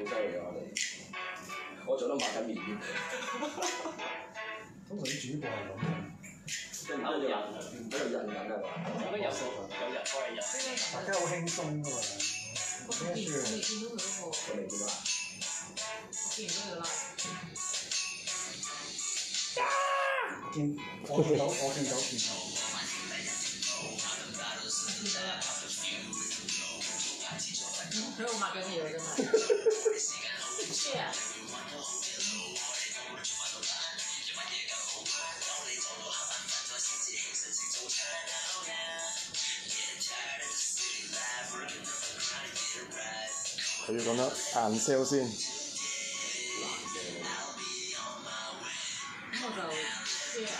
好犀利啊！我做得抹緊面添。 通常啲主播係咁嘅。 跟住喺度印緊㗎嘛。 有人幫你印。 大家好輕鬆㗎嘛。 我未見到佢嗰個。 我未見到啊。 我見唔到佢啦。 我見到。 佢度抹緊嘢㗎嘛。咩啊？ 佢要咁樣硬 sell 先。 咁我就咩啊？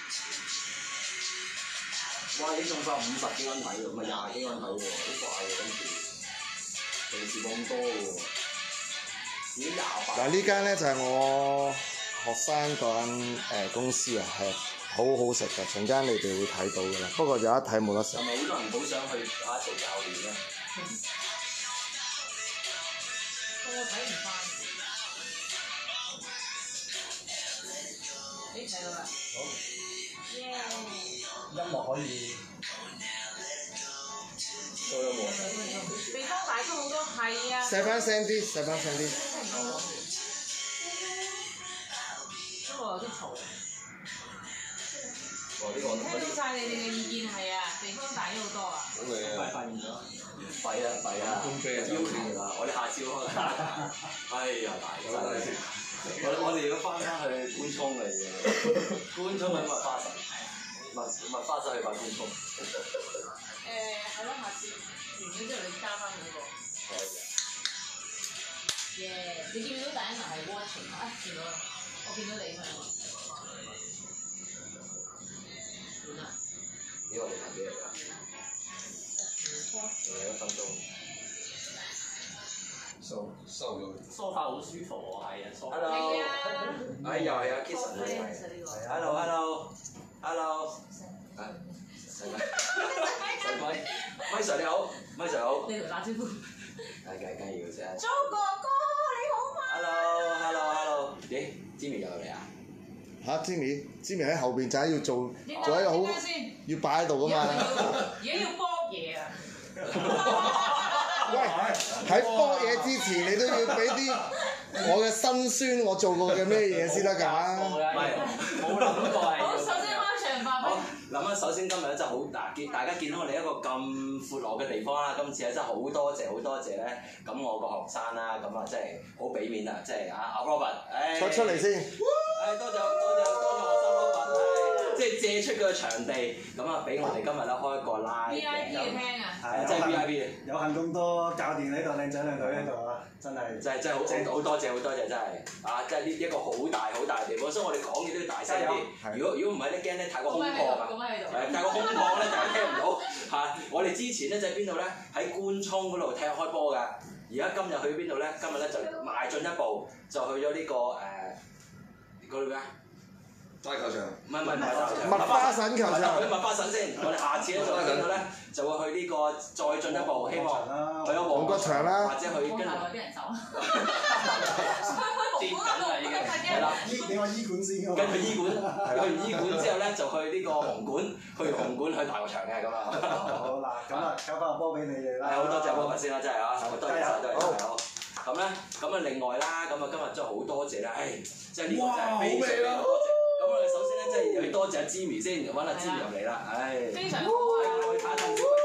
哇！你仲收50幾蚊睇喎，唔係20幾蚊睇喎，好快喎，跟住平時冇咁多喎，已經28。 嗱呢間咧就係我學生嗰間公司啊，係好好食嘅，陣間你哋會睇到㗎啦。不過有一睇冇得食。 係咪好多人好想去做教練咧？ 我睇唔翻。你睇到啦？ 好。 耶！ 音樂可以。 收音喎。 地方大咗好多，係啊。 細翻聲啲，細翻聲啲。 不過有啲嘈。 呢個聽到晒你哋嘅意見係啊，地方大咗好多啊。 咁你快發現咗？弊啊！要求啦，我哋下次開。哎呀，大劑！我哋要翻去官涌嚟嘅，官涌喺麥花臣，麥花臣去翻官涌。 係咯，下次完咗之後你加翻嗰個。 可以啊。 耶！你見唔見到第一層係 watching 啊？見到啦，我見到你係嘛？完啦。 呢個你睇咩嚟㗎？仲有1分鐘。收咗。 梳化好舒服喎，係啊，梳化。 Hello。 係啊。 哎又係啊 Kissen 啊。Hello。係。細咪。咪 Sir 你好，咪 Sir 好。 你同打招呼。 梗要啫。 周哥哥你好嘛 Hello。咦 ，Jimmy 又嚟啊？ 嚇 Jimmy 喺後邊就係要做一個好要擺喺度㗎嘛。 而家要搏嘢啊！ 喂，喺搏嘢之前你都要俾啲我嘅辛酸，我做過嘅咩嘢先得㗎？ 唔係，冇諗過係。 好，首先開場白。 好，諗啊，首先今日咧真係好大家見到我哋一個咁闊落嘅地方啦，今次咧真係好多謝咧，咁我個學生啦，咁啊真係好俾面啊，即係阿 Robert， 出嚟先。 多謝學生 Robert， 即係借出個場地，咁啊俾我哋今日咧開一個 live 嘅。 VIP 嘅廳啊！ 係啊，真係 VIP。 有幸咁多教練喺度，靚仔靚女喺度啊！真係好多謝真係啊！即係呢一個好大嘅地方，所以我哋講嘢都要大聲啲。如果唔係咧，驚咧太過空曠啊！太過空曠咧，大家聽唔到嚇。我哋之前咧就喺邊度咧？喺官涌嗰度踢開波㗎。而家今日去邊度咧？今日咧就邁進一步，就去咗呢個嗰度咩啊？ 大球場。 唔係大球場。 麥花臣球場。 去麥花臣先。我哋下次咧就去邊度咧？就會去呢個再進一步，希望去咗旺角場啦，或者去跟住。 俾人走。 跌緊啦已經。 係啦。 你話醫館先㗎嘛？ 跟住醫館，去完醫館之後咧，就去呢個紅館，去完紅館去大球場嘅咁啊。 好啦，咁啊，交翻個波俾你哋啦。 係好多謝波文先啦，真係啊，多謝晒，多謝晒好。咁咧，咁啊另外啦，咁啊今日真係好多謝啦，即係呢個真係非常非常多謝。咁我哋首先咧，即係要多謝阿 Jimmy 先，揾阿 Jimmy 入嚟啦， 非常好啊！ 我哋睇下陣先。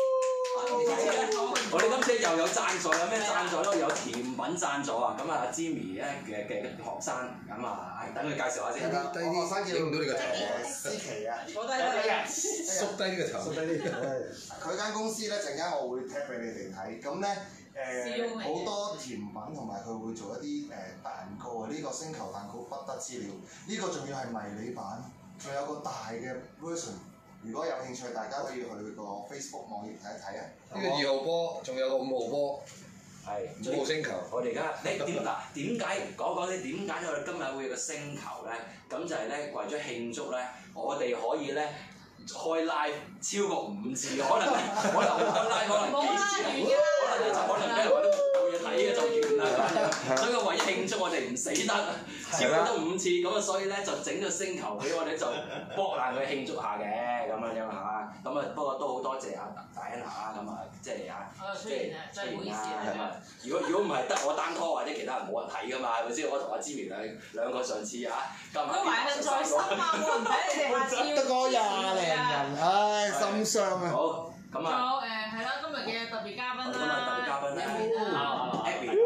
我哋今次又有贊助，有咩贊助咧？有甜品贊助啊！咁啊，Jimmy 咧嘅學生，咁啊，等佢介紹下先。 低啲，影唔到你個頭。 思琪啊， 坐低啦， 縮低呢個頭。 縮低啲。 佢間公司咧陣間我會 tag 俾你哋睇，咁咧好多甜品同埋佢會做一啲蛋糕啊！呢個星球蛋糕不得之了，呢個仲要係迷你版，仲有個大嘅 version。如果有興趣，大家可以去個 Facebook 網頁睇一睇啊！ 呢個2號波，仲有個5號波， 係 5號星球。 我哋而家點解講你點解我哋今日會有個星球咧？咁就係咧為咗慶祝咧，我哋可以咧開 live 超過5次，可能開 live 可能幾次，可能俾人話都冇嘢睇嘅就完啦。 所以為咗慶祝我哋唔死得，超過得5次，咁啊所以咧就整咗星球俾我哋就搏爛佢慶祝下嘅咁樣嚇，咁啊不過都好多謝阿大恩嚇咁啊，即係雖然真係唔好意思啊。 如果唔係得我單拖或者其他人冇人睇噶嘛，係咪先？我同阿芝苗兩個上次啊，今日佢懷恨在心啊，冇人睇你哋下次要得個20零人，唉，心傷啊！ 好，咁仲有啊， 係啦，今日嘅特別嘉賓啦， 今日特別嘉賓咧 ，Abby 係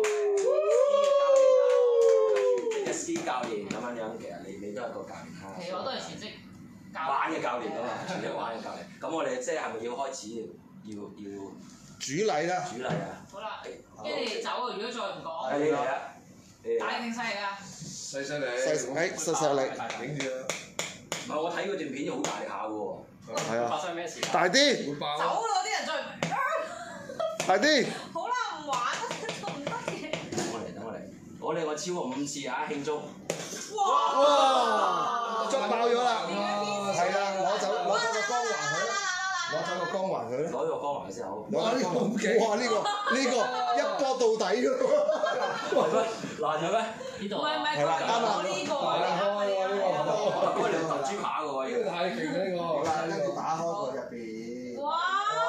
一個 ski 教練咁樣樣，其實你都係個教練嚇。 其實我都係全職玩嘅教練㗎嘛，全職玩嘅教練。咁我哋即係咪要開始要主禮啦， 主禮啊？ 好啦，跟住你哋走啊！如果再唔講， 係你嚟啊！ 大定細嚟㗎？ 細力， 細力， 影住啊！ 唔係我睇嗰段片好大力下喎。 係啊， 發生咩事？ 大啲， 會爆走咯！啲人再大啲， 好啦，唔玩啦，都唔得嘅。 等我嚟，我哋超過5次啊慶祝。 哇！捉爆咗啦，係啦，攞走個光環佢，攞走個光環佢。 攞咗個光環先好。 哇！呢個好勁！ 哇！呢個一波到底㗎喎。 係咩？爛咗咩？ 呢度唔係， 係啦啱啦我呢個啊， 我哋揼豬扒嘅喎， 呢個太勁啦！呢個好啦，跟住打開個入邊。 哇！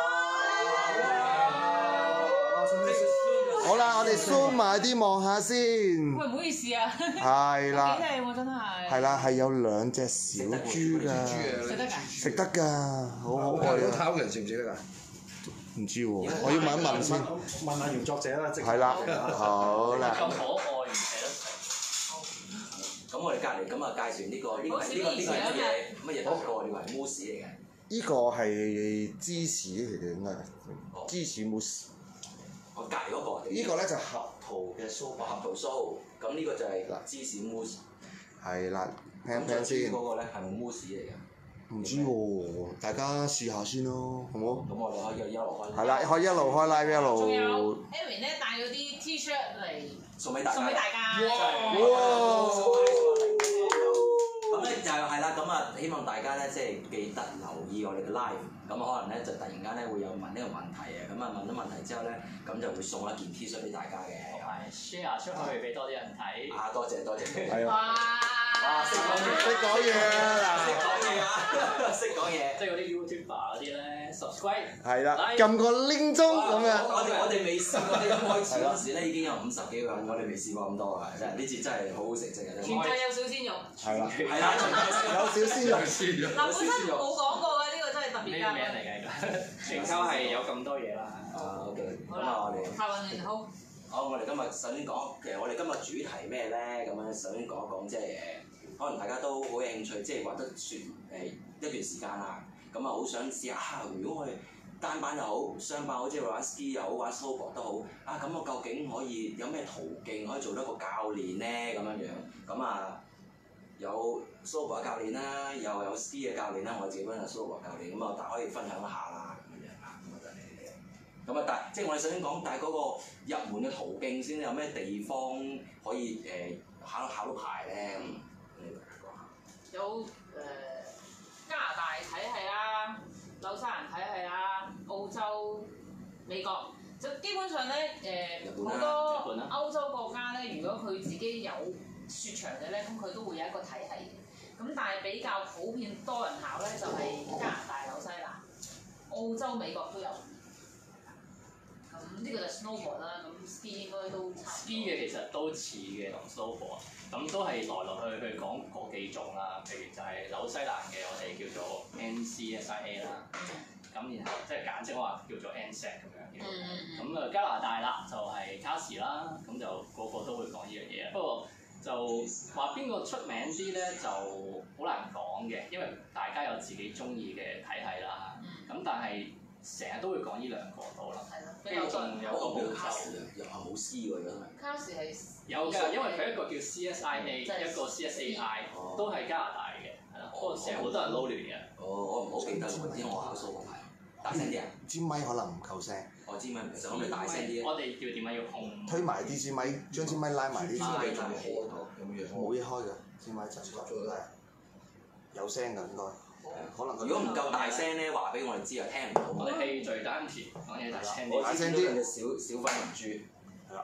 好啦，我哋 zoom 埋啲望下先。 喂，唔好意思啊， 係啦， 幾靚喎真係。 係啦，係有2隻小豬㗎， 食得㗎？ 食得㗎，好可愛啊！ 炒人食唔食得㗎？ 唔知喎，我要問一問先。 問下原作者啦，即係係啦，好啦。 咁可愛唔捨得食。 咁我哋隔離咁啊介紹呢個係乜嘢多個？呢個係 mousse 嚟嘅。 呢個係芝士嚟嘅應該係，芝士 mousse。 我隔離嗰個。 呢個咧就合桃嘅酥，合桃酥。咁呢個就係芝士 mousse。 係啦，聽咁聽先。 嗰個咧係咪 mousse 嚟嘅？ 唔知喎，大家試下先咯，好冇？ 咁我哋可以一路開。 係啦，可以一路開 live 一仲有路。 Aaron 咧帶咗啲 T-shirt 嚟送俾大家。 哇！ 咁咧就係啦，咁啊希望大家咧即係記得留意我哋嘅 live，咁可能咧就突然間咧會有問呢個問題啊，咁啊問咗問題之後咧，咁就會送一件 T-shirt 俾大家嘅。 係 share 出去俾多啲人睇。 啊，多謝。 係啊。 哇！ 哇！識講嘢啊！ 識講嘢。 即係嗰啲 YouTuber 嗰啲咧 subscribe。 係啦，撳個鈴鐘咁樣。 我哋未試過，一開始嗰時咧已經有50幾個人，我哋未試過咁多啊！真係呢次真係好好成績啊！ 全制有小鮮肉。 係啦， 係啦， 有小鮮肉。 嗱，本身冇講過嘅呢個真係特別咩㗎。 名嚟㗎？全球係有咁多嘢啦。 啊 OK，咁好啦， 啊我哋。 拍運氣好。 好，我哋今日首先講，其實我哋今日主題咩咧？咁樣首先講一講，即係可能大家都好有興趣，即係話得説一段時間啦。咁啊，好想試下如果我哋單板又好，雙板好，即係玩 ski 又好，玩 snowboard 都好。啊，咁我究竟可以有咩途徑可以做到一個教練咧？咁樣樣，咁啊有 snowboard 教練啦，又有 ski 嘅教練啦。我自己本身係 snowboard 教練，咁啊，但可以分享一下啦，咁樣樣嚇，咁啊就係。咁啊，但即係我哋首先講，但係嗰個入門嘅途徑先，有咩地方可以考到牌咧？ 有加拿大體系啦、紐西蘭體系啦、澳洲、美國，就基本上咧好多歐洲國家咧，如果佢自己有雪場嘅咧，咁佢都會有一個體系嘅。咁但係比較普遍多人考咧，就係加拿大、紐西蘭、澳洲、美國都有。咁呢個就係 snowboard 啦，咁 ski 應該都差唔多。 ski 嘅其實都似嘅同 snowboard，咁都係來去講嗰幾種啦。譬如就係紐西蘭嘅，我哋叫做 NCSIA 啦，咁然後即係簡稱話叫做 NSET 咁樣嘅。咁啊加拿大啦就係 CASI 啦，咁就個個都會講呢樣嘢。不過就話邊個出名啲咧，就好難講嘅，因為大家有自己中意嘅體系啦。咁但係成日都會講呢兩個到啦。跟住仲有個澳洲， 又係冇 ski 喎，而家都係。 卡士係有㗎，因為佢一個叫 CSIA，一個 CSAI，都係加拿大嘅，係啦。不過成日好多人撈亂嘅。 我唔好記得喎，因為我考蘇國牌，大聲啲啊！ 支咪可能唔夠聲， 我知咪唔使，可唔可以大聲啲啊？ 我哋要點解要控？ 推埋啲支咪，將支咪拉埋啲支咪。 仲開咁樣。 冇嘢開㗎，支咪就咗啦。有聲㗎應該，可能。 如果唔夠大聲咧，話俾我哋知啊，聽唔到。 我哋氣聚丹田，講嘢大聲啲。 我知道嘅小粉紅豬。 係啦。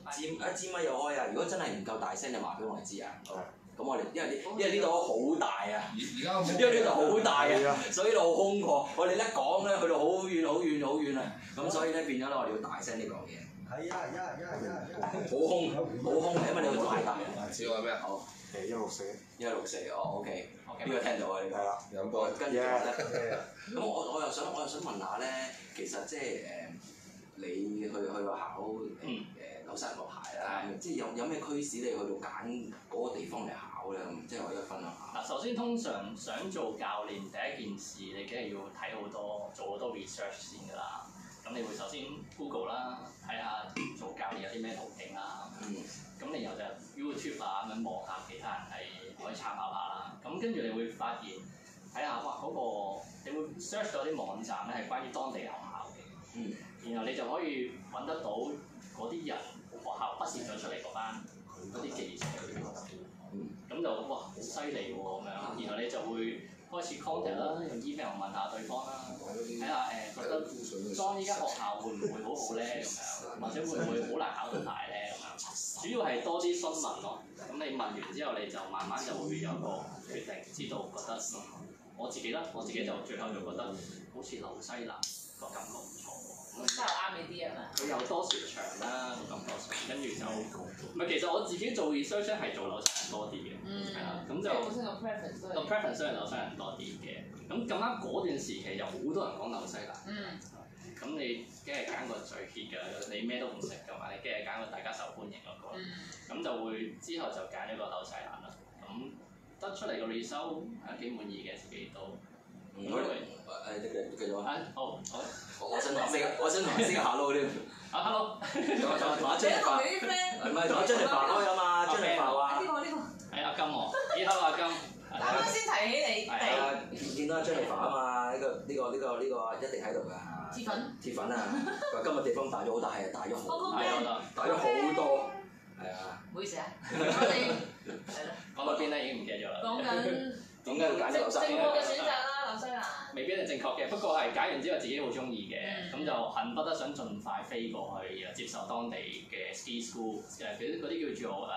支咪又開啊！如果真係唔夠大聲，就話俾我哋知啊。咁我哋因為呢度好大啊，因為呢度好大啊，所以呢度好空曠。我哋一講咧，去到好遠好遠好遠啊。咁所以咧變咗咧，我哋要大聲啲講嘢。 係啊！ 好空，因為你個太大。 小話咩？ 好。 164。 164，哦 OK，呢個聽到啊呢個。 係啦，兩波。 跟住咧，咁我又想問下咧，其實即係你去考紐西蘭個牌啦，即係有咩驅使你去到揀嗰個地方嚟考咧？即係我而家分享下。 嗱，首先通常想做教練，第一件事你梗係要睇好多，做好多 research 先㗎啦。咁你會首先 Google 啦，睇下做教練有啲咩途徑啦。咁你然後就 YouTube 啊咁樣望下其他人係可以參考下啦。咁跟住你會發現睇下哇嗰個，你會 search 到啲網站咧係關於當地學校嘅。然後你就可以揾得到嗰啲人學校畢業咗出嚟嗰班嗰啲技術。咁就哇好犀利喎咁樣，然後你就會開始 contact 啦，用 email 問下對方啦，睇下覺得當依間學校會唔會好好咧咁樣，或者會唔會好難考到牌咧咁樣。主要係多啲詢問咯，咁你問完之後你就慢慢就會有個決定，知道覺得我自己就最後就覺得好似紐西蘭個感覺唔錯。 真係啱你啲啊嘛！ 佢有多雪場啦，個感覺上，跟住就唔係其實我自己做 research 係做紐西蘭多啲嘅，係啦，咁就個 preference 係紐西蘭多啲嘅。咁啱嗰段時期有好多人講紐西蘭，咁你梗係揀個最 hit 㗎，你咩都唔識㗎嘛，你梗係揀個大家受歡迎嗰個，咁就會之後就揀咗個紐西蘭啦。咁得出嚟個 result 係幾滿意嘅，自己都。 繼續啊！ 好， 我想同你 say hello 添。 hello。 同阿張力發。唔係同阿張力發開啊嘛，張力發啊。 呢個。 係阿金喎，咦，hello 阿金。 啱啱先提起你。 係啊，見到阿張力發啊嘛，呢個一定喺度㗎。鐵粉啊！佢話今日地方大咗好大，係大咗好多，大咗好多。係啊。 唔好意思啊，我哋係咯。 講到邊咧已經唔記得咗啦。 講緊。 點解要揀紐西蘭？ 正確嘅選擇啦，紐西蘭。未必一定正確嘅，不過係揀完之後自己好中意嘅，咁就恨不得想盡快飛過去，然後接受當地嘅 ski school，嗰啲叫做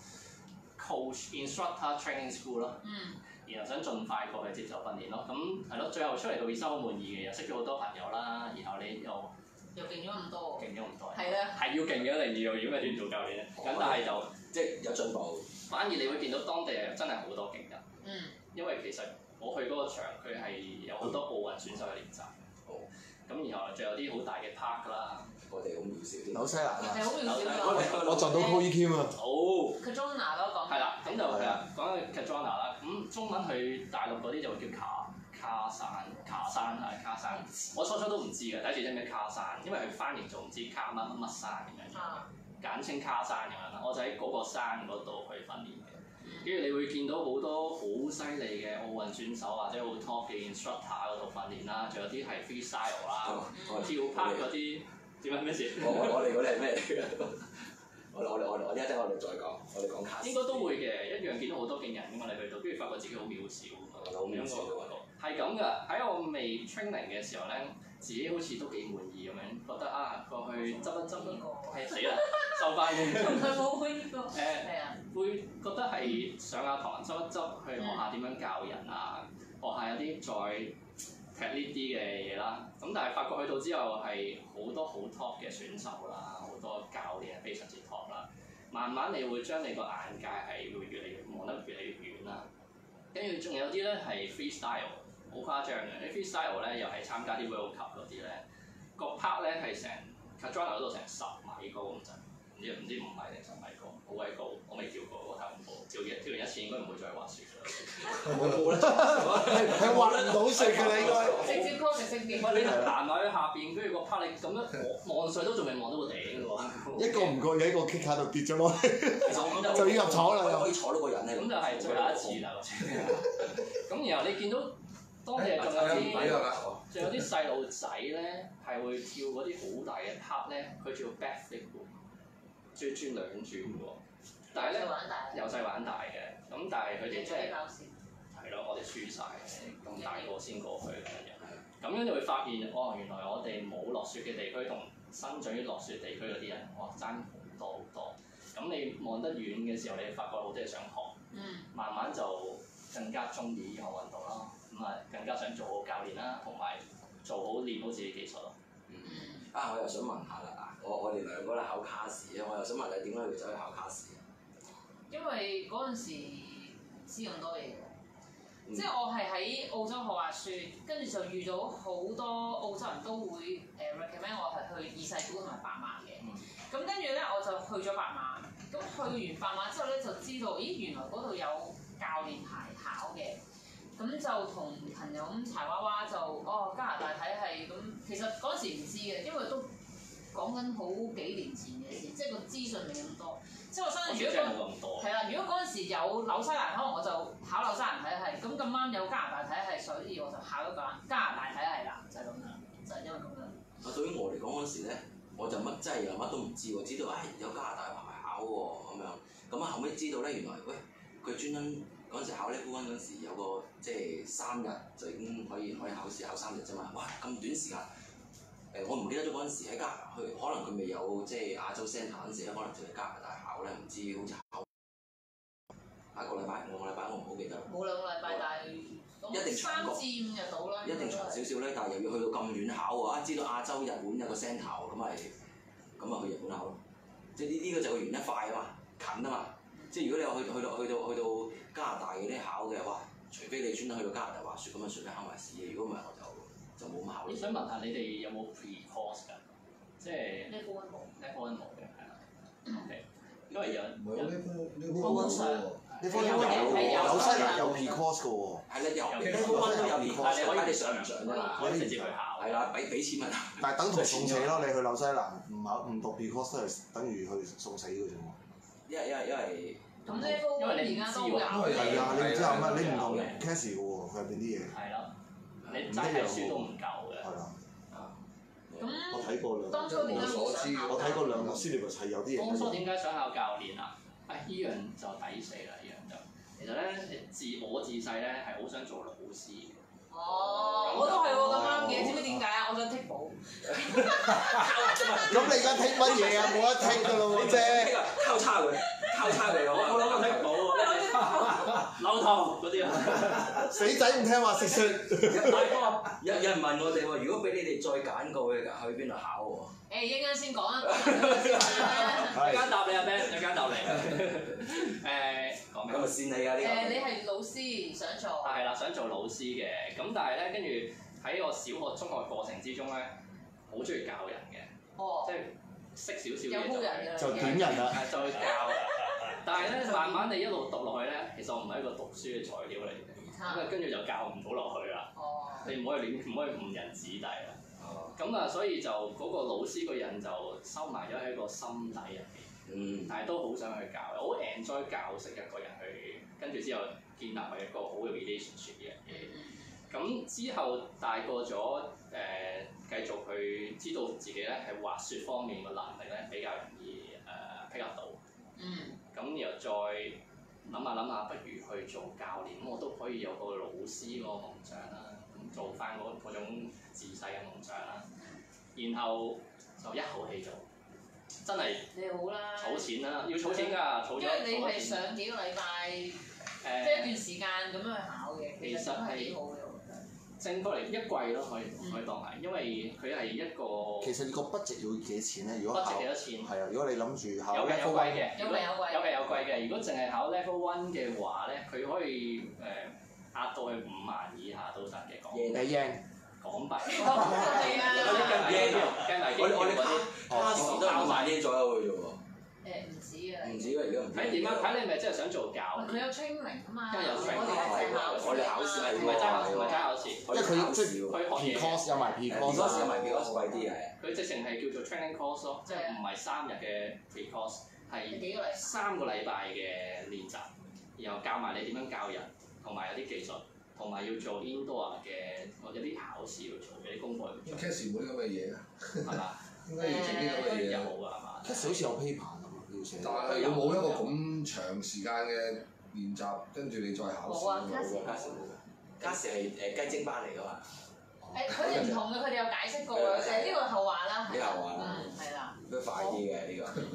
coach instructor training school 咯。然後想盡快過去接受訓練咯，咁係咯，最後出嚟個 result 好滿意嘅，又識咗好多朋友啦，然後你又勁咗咁多。 勁咗咁多。 係啦。 係要勁嘅一定要，如果唔係點做教練咧？咁但係就即係有進步。 反而你會見到當地係真係好多勁人。因為其實我去嗰個場，佢係有好多奧運選手嘅練習。咁然後仲有啲好大嘅 park 啦。 我哋好渺小啲。 紐西蘭啊！ 係好渺小。 我撞到 Koey Kim 啊！ 好。 Cardrona 咯講。 係啦，咁就係啦，講緊 Cardrona 啦。咁中文去大陸嗰啲就會叫卡山。我初都唔知嘅，第一次聽咩卡山，因為佢翻譯仲唔知卡乜山咁樣，簡稱卡山咁樣啦。我就喺嗰個山嗰度去訓練嘅。跟住你會見到好多好犀利嘅奧運選手或者好 top 嘅 instructor 嗰度訓練啦，仲有啲係 freestyle 啦，跳拍嗰啲點解咩事？ 我哋嗰啲係咩嚟嘅？我一陣我哋再講，我哋講卡。 應該都會嘅，一樣見到好多勁人㗎嘛，你去到，跟住發覺自己好渺小， 好渺小係咁㗎。喺我未 training 嘅時候咧，自己好似都幾滿意咁樣，覺得啊過去執一執呢個，死啦收翻工。 佢冇去呢個。係啊。 會覺得係上下堂執一執，去學下點樣教人啊，學下有啲再踢呢啲嘅嘢啦。咁但係發覺去到之後係好多好 top 嘅選手啦，好多教練係非常之 top 啦。慢慢你會將你個眼界係會越嚟越望得越嚟越遠啦。跟住仲有啲咧係 freestyle， 好誇張嘅。啲 freestyle 咧又係參加啲 World Cup 嗰啲咧，個 park 咧係成 Cardrona 嗰度成10米高咁滯，唔知5米定10米高，好鬼高，我未跳過，太恐怖。跳完一次應該唔會再滑雪㗎啦。 係滑唔到雪㗎啦應該。 直接 call 直升機。 你行埋去下邊，跟住個 park 你咁樣望上都仲未望到個頂㗎喎。 一個唔覺意喺個 kick 卡度跌咗落去，就要入廠啦又。 可以坐到個人咧。 咁就係最後一次啦。咁然後你見到當地仲有啲細路仔咧，係會跳嗰啲好大嘅 park 咧，佢叫 backflip 喎，仲要轉兩轉喎。但係咧，由細玩大嘅，咁但係佢哋即係係咯，我哋輸晒，咁大個先過去咁樣就會發現，原來我哋冇落雪嘅地區同生長於落雪地區嗰啲人，爭好多好多。 你望得遠嘅時候，你發覺好多嘢想學，慢慢就更加中意呢項運動咯。咁啊，更加想做好教練啦，同埋做好練好自己技術咯。 我又想問下啦，我哋兩個咧考卡士啊，我又想問你點解要走去考卡士？ 因為嗰陣時知咁多嘢喎，即係我係喺澳洲學滑雪，跟住就遇到好多澳洲人都會recommend 我係去二世古同埋白馬嘅。咁跟住咧我就去咗白馬，咁去完白馬之後咧就知道，咦原來嗰度有教練牌考嘅。咁就同朋友咁柴娃娃就加拿大體系咁，其實嗰陣時唔知嘅，因為都講緊好幾年前嘅事，即係個資訊未咁多。即係我相信如果係啦，如果嗰陣時有紐西蘭，可能我就考紐西蘭體系，咁咁啱有加拿大體系，所以我就考咗加拿大體系啦，就係咁樣，就係因為咁樣。 對於我嚟講嗰時咧，我就真係乜都唔知喎，知道有加拿大牌考喎咁樣，咁後尾知道咧原來佢專登。嗰陣時考 Level 1嗰陣時有個即係3日就已經可以考試考3日啫嘛，哇咁短時間，我唔記得咗嗰陣時喺加拿大去，可能佢未有即係亞洲 centre 嗰陣時咧，可能就喺加拿大考咧，唔知好似考下個禮拜2個禮拜我唔好記得。冇2個禮拜，但係一定長過3至5日到啦。一定長少少咧，但係又要去到咁遠考喎，知道亞洲日本有個 centre 咁咪去日本考咯，即係呢個就個圓一塊啊嘛，近啊嘛。即係如果你有去到加拿大嘅啲考嘅話，除非你專登去到加拿大滑雪咁啊，順便考埋試嘅。如果唔係，我就冇咁考。我想問下你哋有冇 pre-course 㗎？即係 Level 1冇嘅，係啦。OK，因為有 Level 1上。 你科有紐西蘭有 pre-course 嘅喎。 係啦，有 Level 1都有 pre-course，睇你上唔上啫嘛。 可以直接去考。 係啦，俾錢咪得。 但係等同送死咯，你去紐西蘭唔讀 pre-course 都係等於去送死嘅啫喎。 因為咁呢科而家都有。 係啊，你唔知係乜？你唔同 case 嘅喎，佢入邊啲嘢。 係咯。你齋睇書都唔夠嘅。 係啦。 咁我睇過兩， 當初點解會想考？ 我睇過兩個 syllabus 係有啲嘢。 當初點解想考教練啊？依樣就抵死啦！依樣就其實咧，我自細咧係好想做老師嘅。 我都係喎咁啱嘅，知唔知點解啊？我想剔簿。 咁你而家剔乜嘢啊？冇得剔㗎咯喎，啫。 交叉佢，我諗剔簿喎， 扭頭嗰啲啊。 死仔唔聽話食雪。 大哥，有人問我哋喎，如果俾你哋再揀過去邊度考喎？ 一陣間先講啊。 一間答你啊 Ben，一間答你。講咩？ 咁咪線你啊呢個？ 你係老師想做？ 係啦，想做老師嘅，咁但係咧，跟住喺我小學、中學過程之中咧，好中意教人嘅，即係識少少嘢就點人啦， 就去教。但係咧，慢慢地一路讀落去咧，其實我唔係一個讀書嘅材料嚟嘅，咁啊跟住就教唔到落去啦。你唔可以誤人子弟啦。咁啊，所以就嗰個老師個人就收埋咗喺個心底入邊。但係都好想去教，好 enjoy 教識一個人去，跟住之後建立一個好嘅 relationship 嘅嘢。咁之後大個咗，繼續去知道自己咧喺滑雪方面嘅能力咧比較容易pick up到。咁然後再諗下，不如去做教練，咁我都可以有個老師嗰個夢想啦，咁做翻嗰種自細嘅夢想啦。然後就一口氣做。真係你好啦， 儲錢啦，要儲錢㗎，儲咗。 因為你係上幾個禮拜，即係一段時間咁樣去考嘅，其實都係幾好嘅，我覺得。 正確嚟一季咯，可以當係，因為佢係一個。 其實個 budget 要幾錢咧？如果考 budget幾多錢？ 係啊，如果你諗住考 Level 1有貴嘅，有貴嘅。如果淨係考 Level 1嘅話咧，佢可以壓到去5萬以下都得嘅港幣。港幣。 係啊。 我哋卡士都5萬左右嘅啫喎。 唔止啊。 唔止啊！而家唔止。 睇點啊？睇你咪真係想做教。 佢有 training 啊嘛。 因為有 training。 我哋考試係唔係齋考試。 因為佢即係佢 course 有埋 pre-course 有埋 pre-course 貴啲嘅。 佢直情係叫做 training course 咯，即係唔係3日嘅 pre-course，係3個禮拜嘅練習，然後教埋你點樣教人，同埋有啲技術，同埋要做 indoor 嘅或者啲考試要做，有啲功課要做。 Case 會咁嘅嘢啊？ 係嘛？ 應該要整啲咁嘅嘢。 有㗎係嘛 ？Case 好似有 paper 咁啊，要寫。 但係有冇一個咁長時間嘅練習，跟住你再考試？ 冇啊， 卡士係雞精班嚟㗎嘛。 佢哋唔同嘅，佢哋有解釋過嘅，呢個後話啦。 呢個後話啦。 係啦。 都快啲嘅呢個。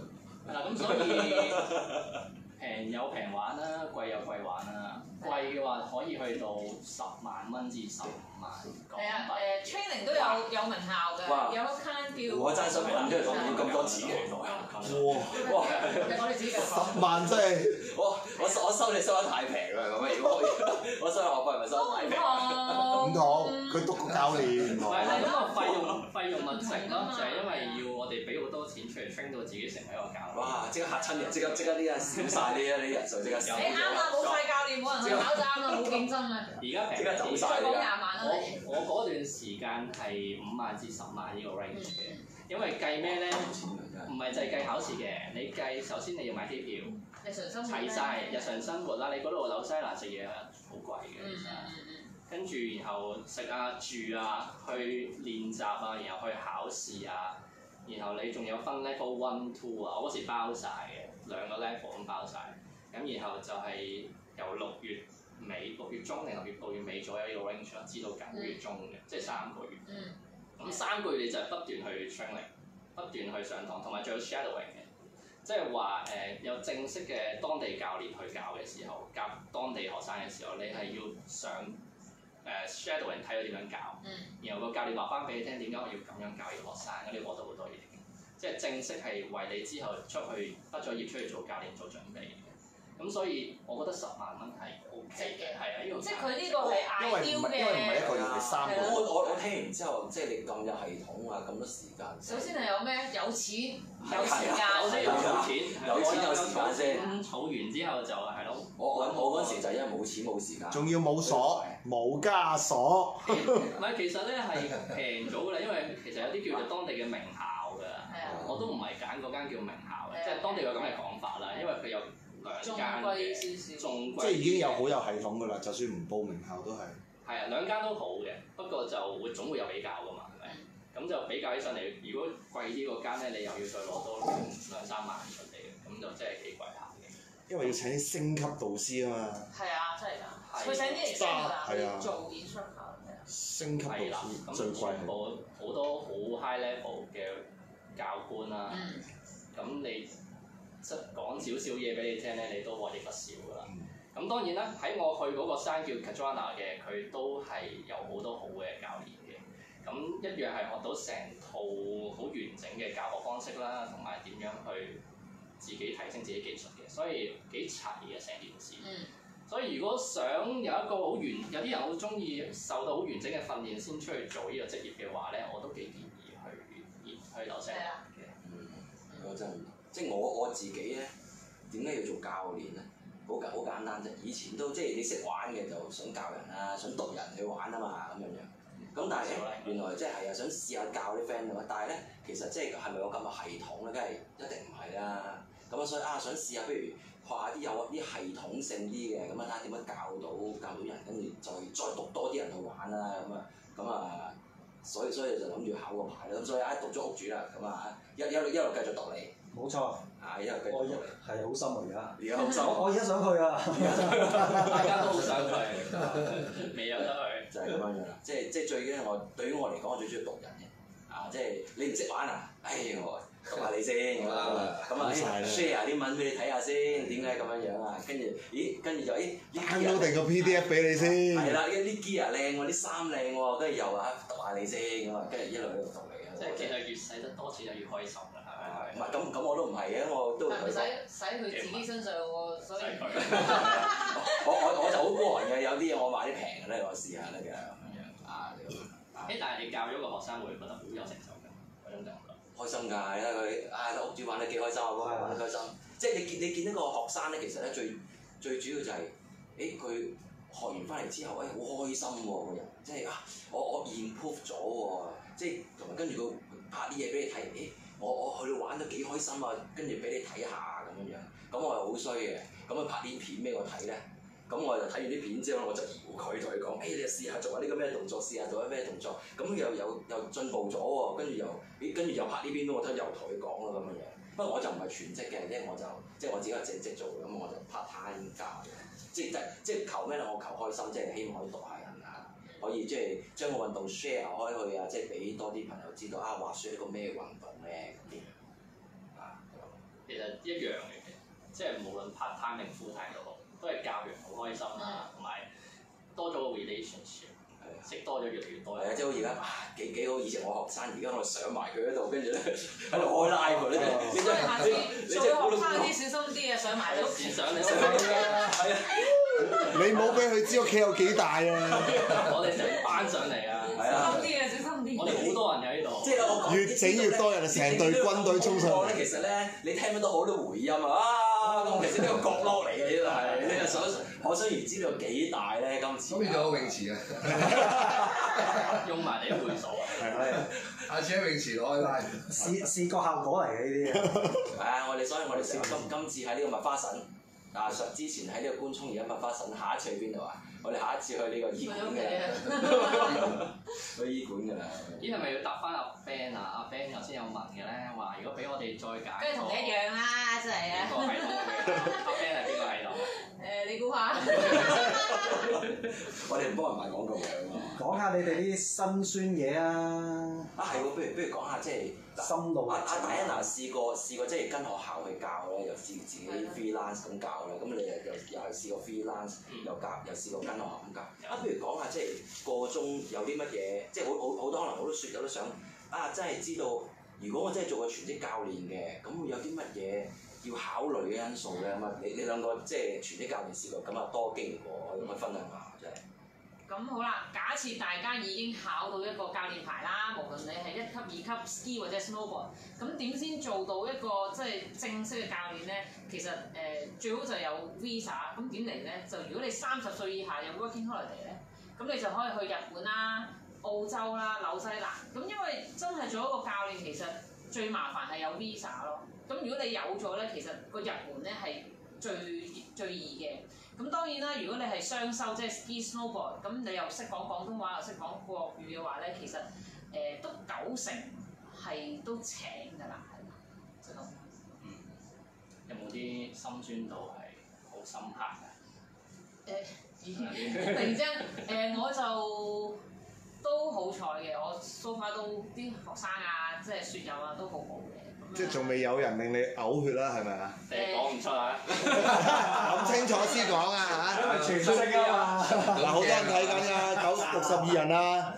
係啦，咁所以平有平玩啦，貴有貴玩啦。貴嘅話可以去到10萬蚊至15萬港幣。 係啊，training 都有名校嘅，有一間叫。 我真心問，即係要咁多錢嘅。哇！ 係我哋自己嘅。 10萬真係我收你收得太平啦，咁樣如果我收學費咪收得太平。 唔同，佢讀個教練。 唔係咁個費用咪成咯，就係因為要我哋俾好多錢出嚟 train 到自己成為一個教練。 哇！即刻嚇親人，即刻呢啲少曬啲人數，即刻少。 你啱啦，冇晒教練，冇人去考就啱啦，冇競爭啊！ 而家平即刻走曬再講20萬啦。 我嗰段時間係5萬至10萬呢個 range 嘅，因為計咩咧？唔係就係計考試嘅，你計首先你要買機票， 日常生活齊晒日常生活啦。你嗰度紐西蘭食嘢好貴嘅，其實。跟住然後食啊住啊，去練習啊，然後去考試啊，然後你仲有分 level 1、2啊，我嗰時包晒嘅，2個 level 咁包晒。咁然後就係由6月中定6月尾左右呢個 range 啦，至到9月中嘅，即係3個月。咁3個月你就係不斷去 training，不斷去上堂，同埋仲有 shadowing 嘅，即係話有正式嘅當地教練去教嘅時候，教當地學生嘅時候，你係要上shadowing 睇佢點樣教，然後個教練話翻俾你聽點解我要咁樣教呢個學生，嗰啲學到好多嘢嘅，即係正式係為你之後出去畢咗業出去做教練做準備嘅。咁所以我覺得10萬蚊係 OK 嘅，係啊，呢個即係佢呢個係因為唔係一個月係3個月。 我聽完之後，即係你咁有系統啊，咁多時間。 首先係有咩？有錢，有時間， 我都要儲錢， 有錢有時間先。 儲完之後就係咯。 我嗰時就因為冇錢冇時間。 仲要冇鎖，冇加鎖。 唔係，其實咧係平咗㗎啦，因為其實有啲叫做當地嘅名校㗎。我都唔係揀嗰間叫名校嘅，即係當地有咁嘅講法啦，因為佢有2間嘅，仲貴， 即係已經有好有系統㗎啦，就算唔報名校都係。 係啊，2間都好嘅，不過就總會有比較㗎嘛，係咪？咁就比較起上嚟，如果貴啲嗰間咧，你又要再攞多2-3萬出嚟嘅，咁就真係幾貴下嘅。 因為要請啲升級導師啊嘛。 係啊，真係㗎。佢請啲嚟 train 㗎，做 instructor 係啊。 升級導師最貴係。 好多好 high level 嘅教官啦，咁你即係講少少嘢俾你聽咧，你都獲益不少㗎啦。咁當然啦，喺我去嗰個山叫 Cardrona 嘅，佢都係有好多好嘅教練嘅。咁一樣係學到成套好完整嘅教學方式啦，同埋點樣去自己提升自己技術嘅，所以幾齊嘅成件事。所以如果想有一個好完，有啲人好中意受到好完整嘅訓練先出去做呢個職業嘅話咧，我都幾建議去紐西蘭嘅。 我真係，即係我自己咧，點解要做教練咧？好簡單啫，以前都即係你識玩嘅就想教人啦，想讀人去玩啊嘛咁樣樣。咁但係原來即係想試下教啲 friend 啊，但係咧其實即係係咪有咁嘅系統咧？梗係一定唔係啦。咁啊所以想試下，不如學下啲有啲系統性啲嘅，咁啊睇下點樣教到人，跟住再讀多啲人去玩啦咁啊，所以就諗住考個牌啦。咁所以讀咗屋主啦，咁啊一路繼續讀你。 冇錯。 一路繼續讀你。 係好深啊！而家。 好深。我而家想去啊！ 大家都好想去，未有得去。 就係咁樣樣啦，即係最緊要對於我嚟講，我最中意讀人嘅，即係你唔識玩啊，我讀下你先咁啊 share 啲文俾你睇下先，點解咁樣樣啊？跟住就 download 定個 PDF 俾你先。 係啦，啲 gear 靚喎，啲衫靚喎，跟住又讀下你先咁啊，跟住一路喺度讀你啊。 即係其實越使得多錢就越開心㗎，係咪？ 唔係咁我都唔係嘅，我都。 但係使佢自己身上喎，所以。 我就好個人嘅，有啲嘢我買啲平嘅咧，我試下得嘅咁樣啊。 但係你教咗個學生會覺得好有成就感嗰種感覺。 開心㗎，睇下佢屋主玩得幾開心啊！嗰個玩得開心，即係你見一個學生咧，其實咧最主要就係，佢學完翻嚟之後，好開心喎個人，即係我 improve 咗喎，即係同埋跟住佢拍啲嘢俾你睇，我去到玩得幾開心啊，跟住俾你睇下咁樣樣，咁我又好衰嘅，咁佢拍啲片俾我睇咧。咁我就睇完啲片之後，我就搖佢同佢講，你試下做下呢個咩動作，試下做下咩動作，咁又進步咗喎，跟住又拍呢邊俾我睇，又同佢講啦咁樣樣。不過我就唔係全職嘅，即係我自己係正職做嘅，咁我就 part time 教嘅，即係求咩咧？我求開心，即係希望可以讀下人啊，可以即係將個運動 share 開去啊，即係俾多啲朋友知道滑雪係一個咩運動咧咁樣。 其實一樣嘅，即係無論 part time 定 full time 都好，都係教人好開心啦，同埋多咗個 relationship， 識多咗越嚟越多。 係啊，即係好似而家幾好，以前我學生，而家我上埋佢嗰度，跟住咧喺度開 live 咧，你真係做學生啲小心啲啊，上埋都上你係啊！ 你冇俾佢知屋企有幾大啊！ 我哋成班上嚟啊！ 係啊！ 小心啲啊，小心啲！ 我哋好多人喺呢度。 即係我講越整越多人，成隊軍隊衝上嚟。 其實咧，你聽到好多回音啊！咁其實呢個角落嚟嘅呢度係，你就想可想而知呢個幾大咧？今次咁變咗個泳池啊！ 用埋你啲會所啊！ 下次喺泳池攞去拉。 視覺效果嚟嘅呢啲。 係啊！所以我哋今次喺呢個麥花臣啊，之前喺呢個官涌，而家麥花臣，下一次去邊度啊？我哋下一次去呢個醫館嘅，去醫館㗎啦。 咦係咪要答翻阿 Ben 啊？阿 Ben 頭先有問嘅咧，話如果俾我哋再揀， 跟住同你一樣啦，真係啊！ 邊個系統嘅？阿 Ben 係邊個系統？ 你估下？ 我哋唔幫人賣廣告嘅嘛。 講下你哋啲辛酸嘢啊！ 係喎，不如講下即係心路歷程。 阿 Diana 試過即係跟學校去教咧，又試自己 freelance 咁教咧，咁你又係試過 freelance 又試過跟學校咁教。不如講下即係個中有啲乜嘢，即係好多可能好多説友都想真係知道，如果我真係做個全職教練嘅，咁會有啲乜嘢要考慮嘅因素咧？咁啊，你兩個即係全職教練試過咁啊多經驗喎，可以分享下真係。 咁好啦，假設大家已經考到一個教練牌啦，無論你係1級、2級 ski 或者 snowboard， 咁點先做到一個即係正式嘅教練咧？其實最好就有 visa， 咁點嚟咧？就如果你30歲以下有 working holiday 咧，咁你就可以去日本啦、澳洲啦、紐西蘭。咁因為真係做一個教練，其實最麻煩係有 visa 咯。咁如果你有咗咧，其實個入門咧係最易嘅。咁當然啦，如果你係雙修，即係 ski snowboard， 咁你又識講廣東話又識講國語嘅話咧，其實都90%係都請㗎啦，係嘛？就咁。 有冇啲心酸度係好深刻嘅？ 突然之間我就都好彩嘅，我 so far 都啲學生啊，即係雪友啊，都好好嘅。 即係仲未有人令你嘔血啦，係咪啊？ 講唔出啊！ 諗清楚先講啊嚇！ 全識啊嘛！ 嗱，好多人睇緊啊，62人啊！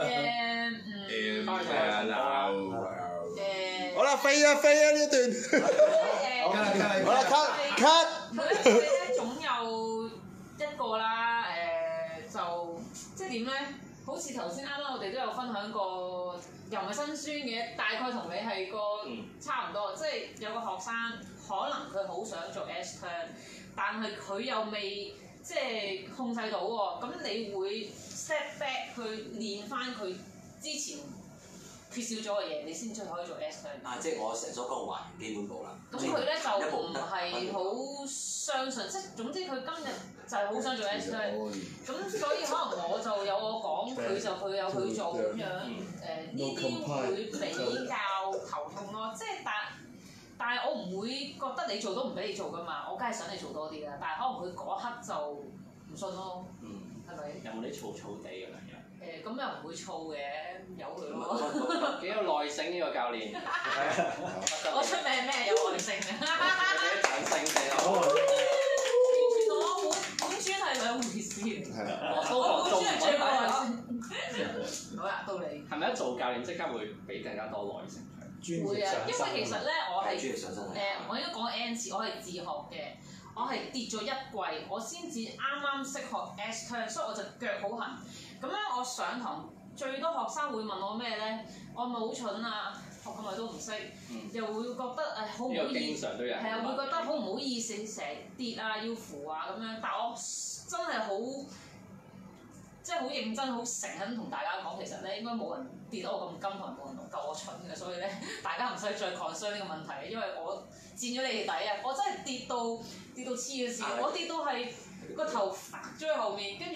好啦，飛啊呢一段！好啦，cut！ 佢咧總有一個啦，就即係點咧？好似頭先啱啱我哋都有分享過，又唔係辛酸嘅，大概同你係個差唔多，即係有個學生可能佢好想做 S-turn， 但係佢又未即係控制到喎，咁你會 step back 去練翻佢之前缺少咗嘅嘢，你先至可以做 S-turn。 即係我成日所講嘅還原基本步啦。 咁佢咧就唔係好相信，即係總之佢今日就係好想做 S-turn， 咁所以可能我就有我講，佢有佢做咁樣，呢啲會比較頭痛咯。即係但係我唔會覺得你做都唔俾你做噶嘛，我梗係想你做多啲啦。但係可能佢嗰刻就唔信咯，係咪？ 有冇啲燥燥地咁樣？ 咁又唔會燥嘅，由佢咯。 幾有耐性呢個教練。 我出名咩？有耐性嘅。 俾啲掌聲俾我。 原來我本專係兩回事。我本專係最冇耐性。好啦，到你。 係咪一做教練即刻會俾更加多耐性？ 會啊，因為其實咧，我係我應該講 N 次，我係自學嘅，我係跌咗1季，我先至啱啱識學 S-turn， 所以我就腳好痕。咁咧，我上堂最多學生會問我咩咧？我係咪好蠢啊？學咁耐都唔識，又會覺得好唔好意思，係啊，會覺得好唔好意思，成日跌啊，要扶啊咁樣。但我真係好。即係好認真、好誠懇同大家講，其實咧應該冇人跌到我咁金，同埋冇人夠我蠢嘅，所以咧大家唔使再 concern 呢個問題，因為我佔咗你哋底啊！我真係跌到黐嘅線，我跌到係個頭發咗喺後面，跟住唔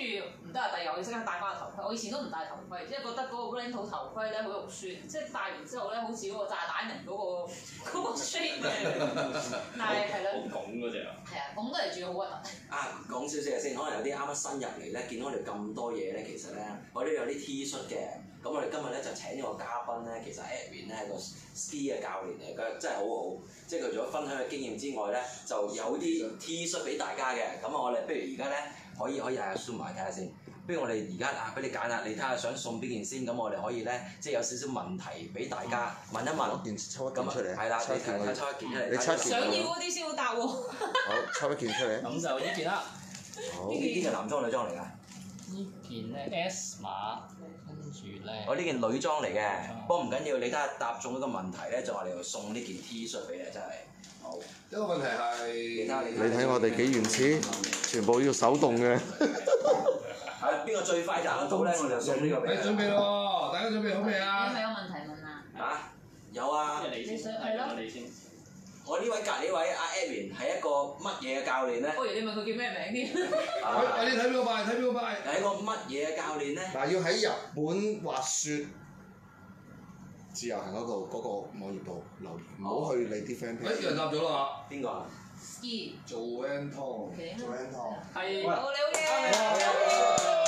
唔得啊！第二日我要即刻戴翻個頭盔。我以前都唔戴頭盔，因為覺得嗰個 rental 頭盔咧好肉酸，即係戴完之後咧好似嗰個炸彈人嗰個 shape 但係係咯。 好拱嗰隻啊！ 係啊，拱得嚟仲要好核突。 啊，講少少嘢先，可能有啲啱啱新入嚟咧，見到我哋咁多嘢咧，其實咧，我呢度有啲 T 恤嘅。咁我哋今日咧就請咗個嘉賓咧，其實 Edwin 咧係個 ski 嘅教練嚟，佢真係好好，即係佢除咗分享嘅經驗之外咧，就有啲 T 恤俾大家嘅。咁啊，我哋不如而家咧可以啊 zoom 埋睇下先。不如我哋而家啊俾你揀啦，你睇下想送邊件先，咁我哋可以咧即係有少少問題俾大家問一問。 抽一件出嚟。係啦，你睇抽一件出嚟。 你抽一件。 想要嗰啲先好答喎。 好，抽一件出嚟。 咁就呢件啦。 好。 呢件係男裝女裝嚟㗎？ 呢件咧 S 碼，跟住咧。 我呢件女裝嚟嘅，不過唔緊要，你睇下答中一個問題咧，就我哋送呢件 T 恤俾你，真係好。 一個問題係， 你睇我哋幾原始，全部要手動嘅。 係邊個最快答得到咧？我就送呢個俾你。 準備咯，大家準備好未啊？ 你係咪有問題問啊？ 嚇？有啊。 你先，係咯，你先。 我呢位隔離位阿 Edwin 係一個乜嘢嘅教練咧？ 不如你問佢叫咩名添？ 你睇邊個牌？睇邊個牌？ 係一個乜嘢嘅教練咧？ 嗱，要喺日本滑雪自由行嗰個網頁度留言，唔好去你啲 friend page。 有人答咗啦邊個啊？ Ski。 做 Anton。 做 Anton。 係。 好，你好嘢。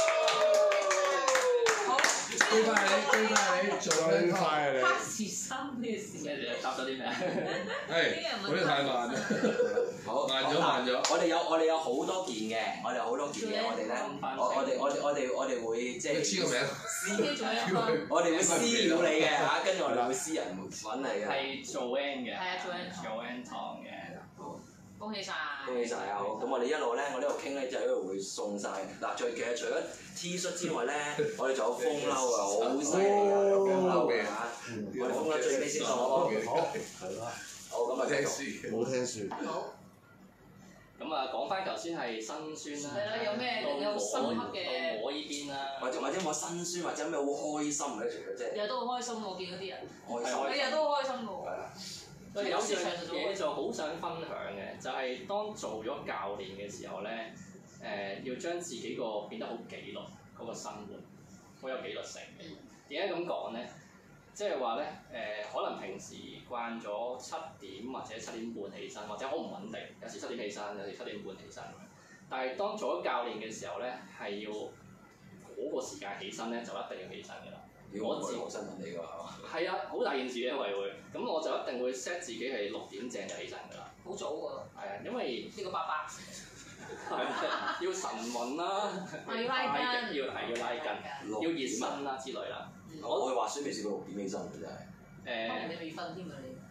最快你，做 Anton。 黑時衫咩事？ 答咗啲咩？ 係，嗰啲太慢啦。 好， 慢咗。 我哋有好多件嘅，我哋有好多件嘅，我哋咧，我哋會即係黐個名。 我哋會私聊你嘅嚇，跟住我哋會私人揾你嘅。 係做 N 嘅。 係啊， 做 N 堂嘅。 恭喜晒！ 恭喜晒啊！好，咁我哋一路咧，我呢度傾咧就一路會送晒。嗱，其實除咗 T 恤之外咧，我哋仲有風褸啊，好犀利啊，有風褸嘅嚇。我哋風褸最尾先送好。 係啦。 好，咁啊繼續。 冇聽説。 好。 咁啊，講翻頭先係辛酸啦。 係啦，有咩令你好深刻嘅？ 我呢邊啦。 或者我辛酸，或者咩好開心咧？除咗即係。 日日都好開心喎，見到啲人。 開心。 你日都好開心喎。 係啊。 有樣嘢就好想分享嘅，就係當做咗教練嘅時候咧，要將自己變得好紀律嗰個生活，好有紀律性嘅。點解咁講咧？即係話咧，可能平時慣咗7點或者7點半起身，或者好唔穩定，有時7點起身，有時7點半起身。但係當做咗教練嘅時候咧，係要嗰個時間起身咧，就一定要起身㗎啦。 我自我新聞嚟㗎係嘛？ 係啊，好大件事嘅，因為會，咁我就一定會 set 自己係6點正就起身㗎啦。 好早喎。 係啊，因為呢個伯伯。 係要晨運啦， 要拉筋， 要拉筋，要熱身啦之類啦。 我去滑雪未試過6點起身嘅真係。 你未瞓添啊你？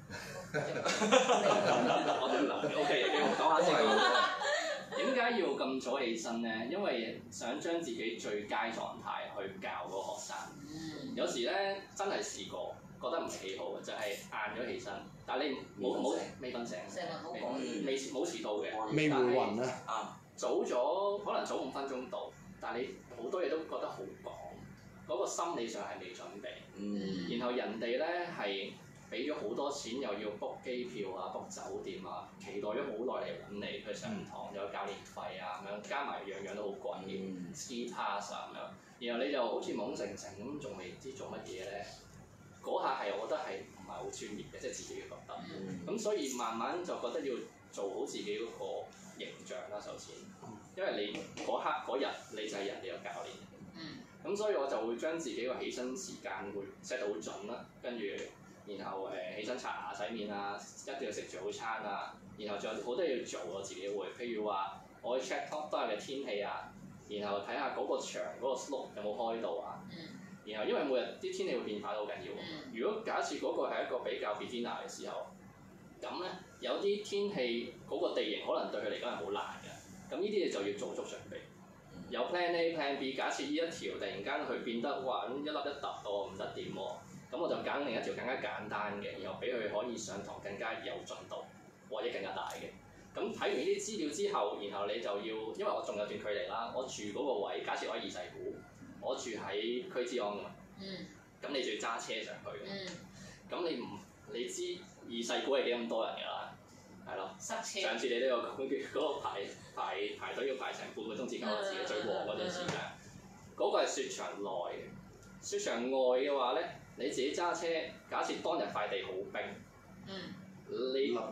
我都諗 OK，你講下先。點解要咁早起身咧？因為想將自己最佳狀態去教嗰個學生。有時咧真係試過，覺得唔係幾好嘅，就係晏咗起身，但係你冇未瞓醒，冇遲到嘅， 未回魂啊！ 啊，早咗可能早5分鐘到，但係你好多嘢都覺得好趕，嗰個心理上係未準備。然後人哋咧係俾咗好多錢，又要 book 機票啊、book 酒店啊，期待咗好耐嚟揾你去上堂，有教練費啊咁樣，加埋樣樣都好貴嘅，ski pass 啊咁樣。然後你就好似懵成成咁，仲未知做乜嘢咧？嗰下係我覺得係唔係好專業嘅，即係自己嘅覺得。咁所以慢慢就覺得要做好自己嗰個形象啦，首先，因為你嗰刻嗰日你就係人哋嘅教練。咁所以我就會將自己個起身時間會 set 到好準啦，跟住然後起身刷牙洗面啊，一定要食早餐啊，然後仲有好多嘢要做我自己會，譬如話我去 check 當日嘅天氣啊。然後睇下嗰個場嗰個 slope 有冇開到啊，然後因為每日啲天氣會變化都好緊要。如果假設嗰個係一個比較 beginner 嘅時候，咁咧有啲天氣嗰個地形可能對佢嚟講係好難嘅，咁呢啲嘢就要做足準備。有 plan A、plan B， 假設呢一條突然間佢變得哇咁一粒一突到唔得掂喎，咁我就揀另一條更加簡單嘅，然後俾佢可以上堂更加有進度或者更加大嘅。咁睇完呢啲資料之後，然後你就要，因為我仲有段距離啦，我住嗰個位，假設我喺二世古，我住喺區之安㗎嘛，咁你就要揸車上去嘅，咁你知二世古係幾咁多人㗎啦，係咯， 塞車。 上次你都有講嗰個排隊要排成半個鐘至9個字嘅最旺嗰段時間， 嗰個係雪場內嘅。雪場外嘅話咧，你自己揸車，假設當日塊地好冰，你一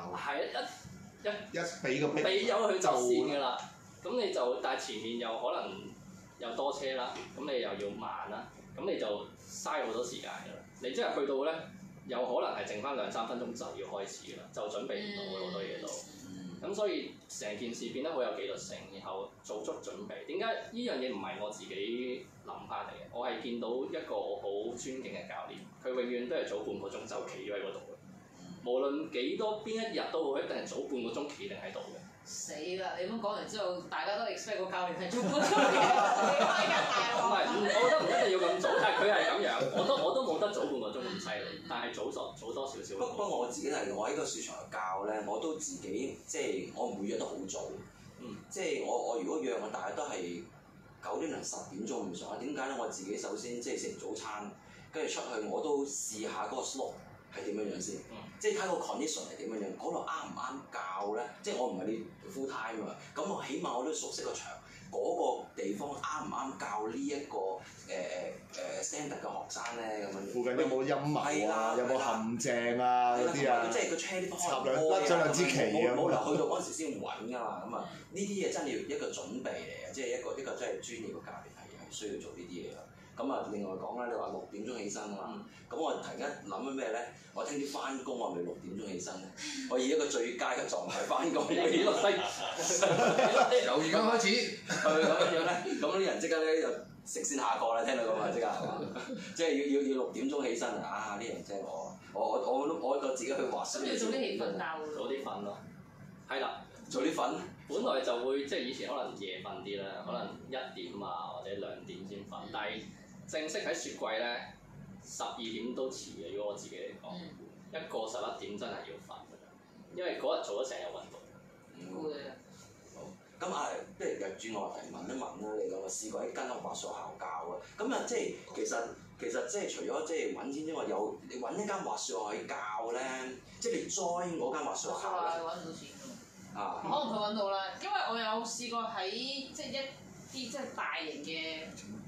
俾個俾咗佢就線㗎啦。咁你就但係前面又可能又多車啦，咁你又要慢啦，咁你就嘥好多時間㗎啦。你即係去到咧，有可能係剩翻2-3分鐘就要開始㗎啦，就準備唔到好多嘢都。咁所以成件事變得好有紀律性，然後做足準備。點解呢樣嘢唔係我自己諗翻嚟嘅？我係見到一個我好尊敬嘅教練，佢永遠都係早半個鐘就企咗喺嗰度嘅。無論幾多邊一日都好，一定係早半個鐘企定喺度嘅。 死啦！你咁講完之後，大家都 expect 個教練係早半個鐘嘅，你開緊大鑊。 唔係，我覺得唔一定要咁早，但係佢係咁樣，我都冇得早半個鐘咁犀利，但係早多少少。 不過我自己係我喺個雪場教咧，我都自己即係我唔會約得好早。即係我如果約我大概都係9點零10點鐘咁上下。點解咧？我自己首先即係食完早餐，跟住出去我都試下嗰個 slope 係點樣先。即係睇個 condition 係點樣，嗰度啱唔啱教咧？即係我唔係你 full time 啊，咁我起碼我都熟悉個場，嗰個地方啱唔啱教呢一個standard 嘅學生咧咁樣。 附近有冇陰霾啊？有冇陷阱啊？嗰啲啊？ 即係個車啲插甩咗兩支旗啊！ 冇理由去到嗰陣時先穩㗎嘛，咁啊呢啲嘢真係要一個準備嚟嘅，即係一個真係專業嘅教練係需要做呢啲嘢㗎。咁啊，另外講啦，你話6點鐘起身啊嘛，咁我突然間諗緊咩咧？我聽朝翻工，我係咪6點鐘起身咧？我以一個最佳嘅狀態翻工，起落西， 由而家開始， 咁樣咧，咁啲人即刻咧就食先下課啦，聽到咁啊，即刻係嘛？即係要6點鐘起身啊！呢樣即係我自己去滑雪。 咁要早啲起瞓覺喎。 早啲瞓咯，係啦， 早啲瞓。 本來就會即係以前可能夜瞓啲啦，可能1點啊或者2點先瞓，但係正式喺雪季咧12點都遲嘅。如果我自己嚟講，一個11點真係要瞓㗎，因為嗰日做咗成日運動。 會啊。 咁啊，不如又轉我話題問一問啦，你兩個試過喺間滑雪校教啊？咁啊，即係其實即係除咗即係揾錢之外，你揾一間滑雪校去教咧，即係你 join 嗰間滑雪校咧。 揾唔到錢㗎。 啊。 可能佢揾到啦，因為我有試過喺即係一啲即係大型嘅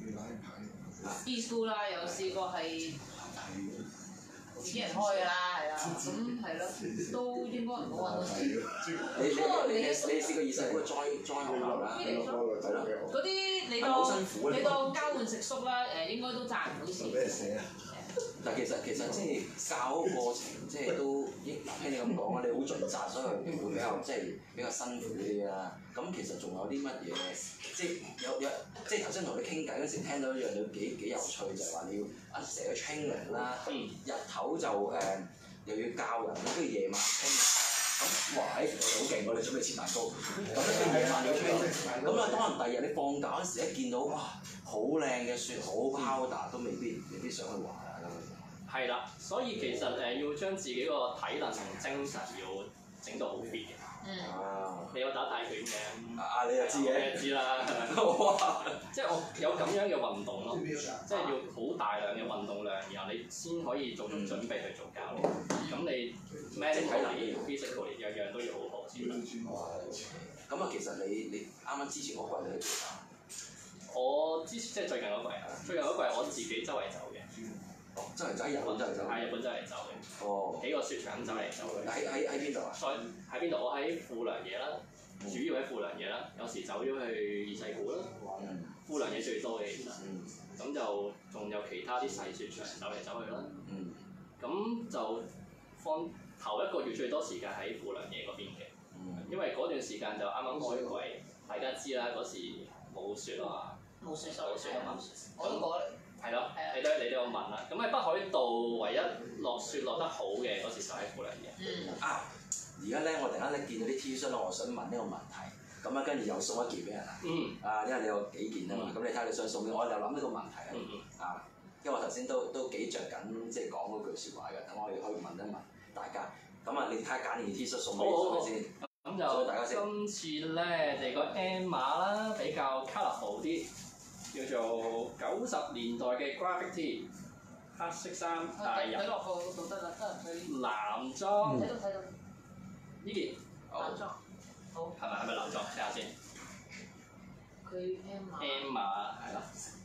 ski school 啦，有試過係自己人開㗎啦，係啦，咁係咯，都應該唔好揾到錢。 你試過20個 join 學校啦，係咯。 嗰啲你當交換食宿啦，應該都賺唔到錢。 但其實即係教嗰個過程，即係都聽你咁講啊，你好盡責，所以會比較辛苦啲啦。咁其實仲有啲乜嘢？即係有即係頭先同你傾偈嗰時聽到一樣嘢幾有趣，就係話你要成日 training 啦，日頭就又要教人，跟住夜晚 training。咁哇！好勁喎！你準備切蛋糕，咁咧夜晚要 training。咁啊，當然第二日你放假嗰時一見到哇，好靚嘅雪，好 powder 都未必想去玩啊咁樣。 係啦，所以其實要將自己個體能同精神要整到好 fit 嘅。你有打泰拳嘅？ 你又知嘅？ 你又知啦，哇！即係我有咁樣嘅運動咯，即係要好大量嘅運動量，然後你先可以做足準備去做教練。咁你 mentally、physically 樣樣都要好好先得。 咁啊，其實你啱啱之前嗰季你去做啊？ 我之前即係最近嗰季啊，最近嗰季我自己周圍走嘅。 周圍走喺日本周圍走。 係日本周圍走嘅。 哦。 幾個雪場走嚟走去。 喺邊度啊？ 喺邊度？我喺富良野啦，主要喺富良野啦，有時走咗去二世古啦。富良野最多嘅其實。咁就仲有其他啲細雪場走嚟走去啦。咁就放頭一個月最多時間喺富良野嗰邊嘅，因為嗰段時間就啱啱開季，大家知啦，嗰時冇雪啊。冇雪啊嘛。我都過嚟。係咯，你都有問啦。咁喺北海道唯一落雪落得好嘅嗰時就喺富良野。 而家咧我突然間見到啲 T 恤咧，我想問呢個問題。咁啊，跟住又送一件俾人啊。因為你有幾件啊嘛，咁你睇下你想送咩？我又諗呢個問題啊。因為我頭先都幾着緊，即係講嗰句説話嘅。等我哋可以問一問大家。咁啊，你睇下揀件 T 恤送俾你先。 咁就今次咧，你個 M 碼啦，比較 colourful 啲。叫做90年代嘅 graphic tee， 黑色衫大人。睇落個度得啦，得佢。男裝。睇到。呢件。男裝。好。係咪男裝？睇下先。佢 M 碼。M 碼係啦。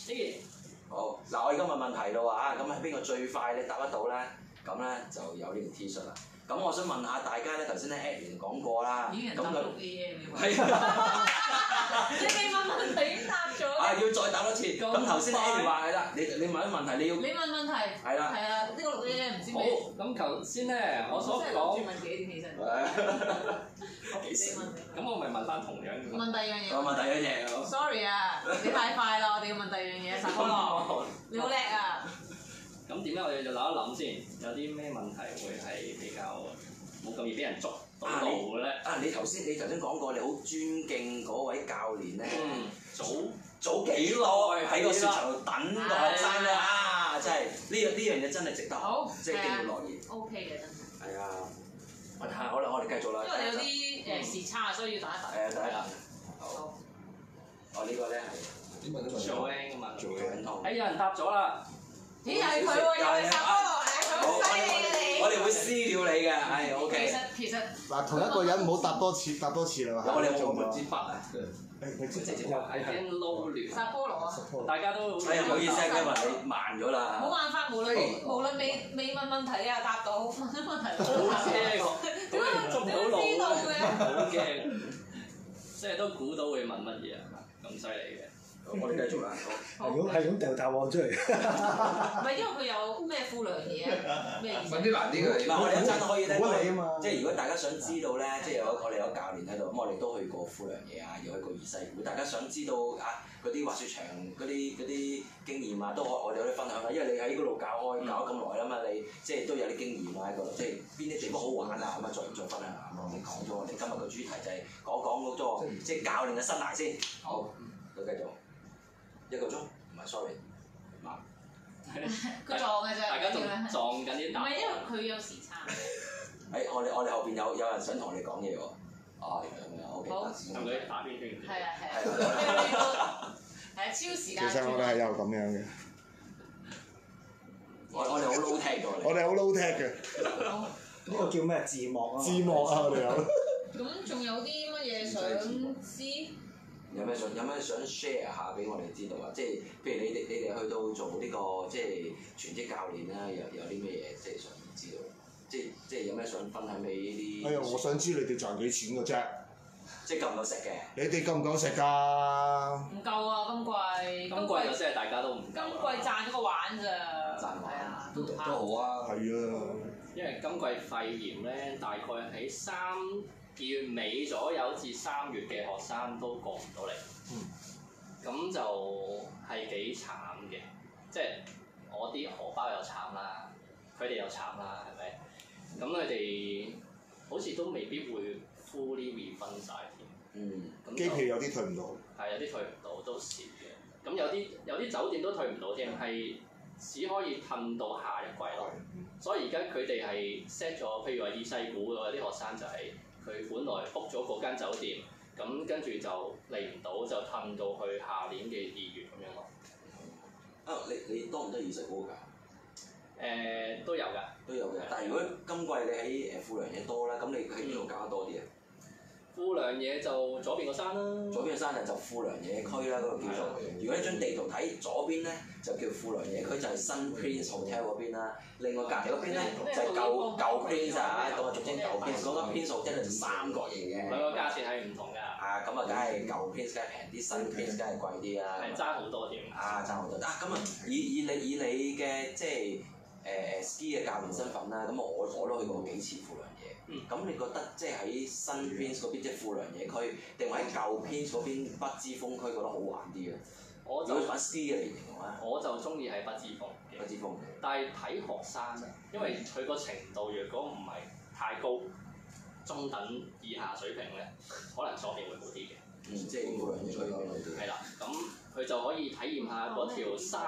先。 好，嗱我而家問問題咯喎，咁係邊個最快你答得到咧？咁咧就有呢條 T 恤啦。咁我想問下大家咧，頭先咧 Edwin 講過啦，咁 6 AM 係啊， 你未問問題已經答咗。 啊要再答多次。咁頭先 Edwin 話係啦，你問啲問題你要。 你問問題。 係啦。 係啊，呢個6 AM 唔知咩。 好，咁頭先咧，我所講。 我真係諗住問幾點起身。 幾時？ 咁我咪問翻同樣嘅。 問第二樣嘢。 我問第二樣嘢。 Sorry 啊，你太快啦，我哋要問第二樣嘢，實哥樂，你好叻啊！ 咁點解我哋就諗一諗先，有啲咩問題會係比較冇咁易俾人捉到嘅咧？ 你頭先講過，你好尊敬嗰位教練咧。早幾耐喺個雪場度等個學生咧啊！真係呢樣嘢真係值得，即係經會樂意。 OK 嘅真係。係啊，問下好啦，我哋繼續啦。 因為你有啲時差，所以要等一等。 係啊，等一等。好。我呢個咧係。 做 N 㗎嘛。 做 N 堂。 有人答咗啦。 咦？又係佢喎，又係實哥樂，佢好犀利嘅你。 我哋會私了你嘅，係 OK。 其實嗱，同一個人唔好答多次啦。 我哋冇換支筆啊。 直接就係驚撈亂。 實哥樂啊！ 大家都。 唔好意思啊，因為你慢咗啦。 冇辦法，無論未問問題啊，答到問問題。 好驚喎！點解捉唔到路嘅？ 好驚，即係都估到會問乜嘢啊！咁犀利嘅。 我哋繼續啦。 係咁掉答案出嚟。 唔係因為佢有咩富良嘢啊？咩意思？ 問啲難啲嘅。 嗱，我哋一陣可以咧， 即係如果大家想知道咧，即係我哋有教練喺度，咁我哋都去過富良野啊，又去過二世古。大家想知道啊嗰啲滑雪場嗰啲經驗啊，都我哋可以分享下，因為你喺嗰度搞咁耐啦嘛，你即係都有啲經驗啊喺嗰度，即係邊啲地方好玩啊咁啊，再分享下。你講咗我哋今日個主題就係講嗰個即係教練嘅生涯先。好，都繼續。1個鐘，唔係 sorry，慢。 佢撞嘅啫。 大家仲撞緊啲答案。 唔係因為佢有時差。 我哋後邊有人想同你講嘢喎。哦，咁樣 OK。 好。 同佢打邊圈。 係啊，超時間。 其實我哋係有咁樣嘅。 我哋好 low tech 嘅。 我哋好 low tech 嘅。 呢個叫咩？字幕啊。 字幕啊，我哋有。 咁仲有啲乜嘢想知？ 有咩想 share 下俾我哋知道啊？即係譬如你哋去到做呢個即係全職教練啦，有啲咩嘢即係想知道？即係有咩想分享俾呢啲？ 哎呀，我想知你哋賺幾錢嘅啫？ 即係夠唔夠食嘅？ 你哋夠唔夠食㗎？ 唔夠啊！今季就即係大家都唔夠。 今季賺咗個玩咋？ 賺玩啊， 都好啊。 係啊。 因為今季肺炎咧，大概喺2月尾左右至3月嘅學生都過唔到嚟，咁就係幾慘嘅，即係我啲荷包又慘啦，佢哋又慘啦，係咪？咁佢哋好似都未必會 fully refund 曬添。咁機票有啲退唔到。 係有啲退唔到，都蝕嘅。咁有啲酒店都退唔到添，係只可以褪到下一季咯。所以而家佢哋係 set 咗，譬如話二世古有啲學生就係、佢本來 book 咗嗰間酒店，咁跟住就嚟唔到，就褪到去下年嘅2月咁樣咯。 你多唔多二世古㗎？ 都有㗎。 都有嘅，但係如果今季你喺富良野多啦，咁你喺邊度搞得多啲啊？ 富良野就左邊個山啦。 左邊個山就富良野區啦，嗰個叫做。如果你張地圖睇左邊咧，就叫富良野區，就係新 Prince Hotel 嗰邊啦。另外隔離嗰邊咧就係舊 Prince 啊，咁啊俗稱舊 Prince。嗰間 Prince Hotel 就三角形嘅。 兩個價錢係唔同㗎。 啊，咁啊，梗係舊 Prince 梗係平啲，新 Prince 梗係貴啲啦。 係爭好多添。 啊，爭好多。咁啊，以你嘅即係ski 嘅教練身份啦，咁我都去過幾次富良野。咁你覺得即係喺新 Prince 嗰邊，即係富良野區，定喺舊 Prince 嗰邊北之峰區覺得好玩啲啊？如果玩 ski 嘅嚟形容啊， 我就中意喺北之峰嘅。 北之峰。 但係睇學生啊，因為佢個程度若果唔係太高，中等以下水平咧，可能左邊會好啲嘅。 即係富良野區嗰邊。 係啦，咁佢就可以體驗下嗰條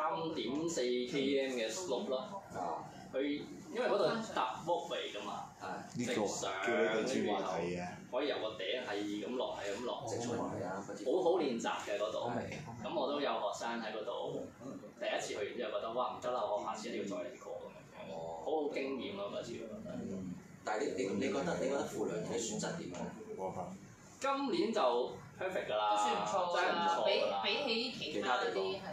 3.4 km 嘅 slope 咯。佢因為嗰度搭 walkway 㗎嘛， 呢個叫你哋轉話題嘅。 可以由個頂係咁落，係咁落， 直衝埋嚟啊！ 好好練習嘅嗰度。咁我都有學生喺嗰度，第一次去完之後覺得哇唔得啦，我下次一定要再嚟過咁樣。好好經驗咯嗰次。 但係你覺得富良野選擇點啊？ 今年就 perfect 㗎啦， 都算唔錯㗎啦，比起其他嗰啲係啊。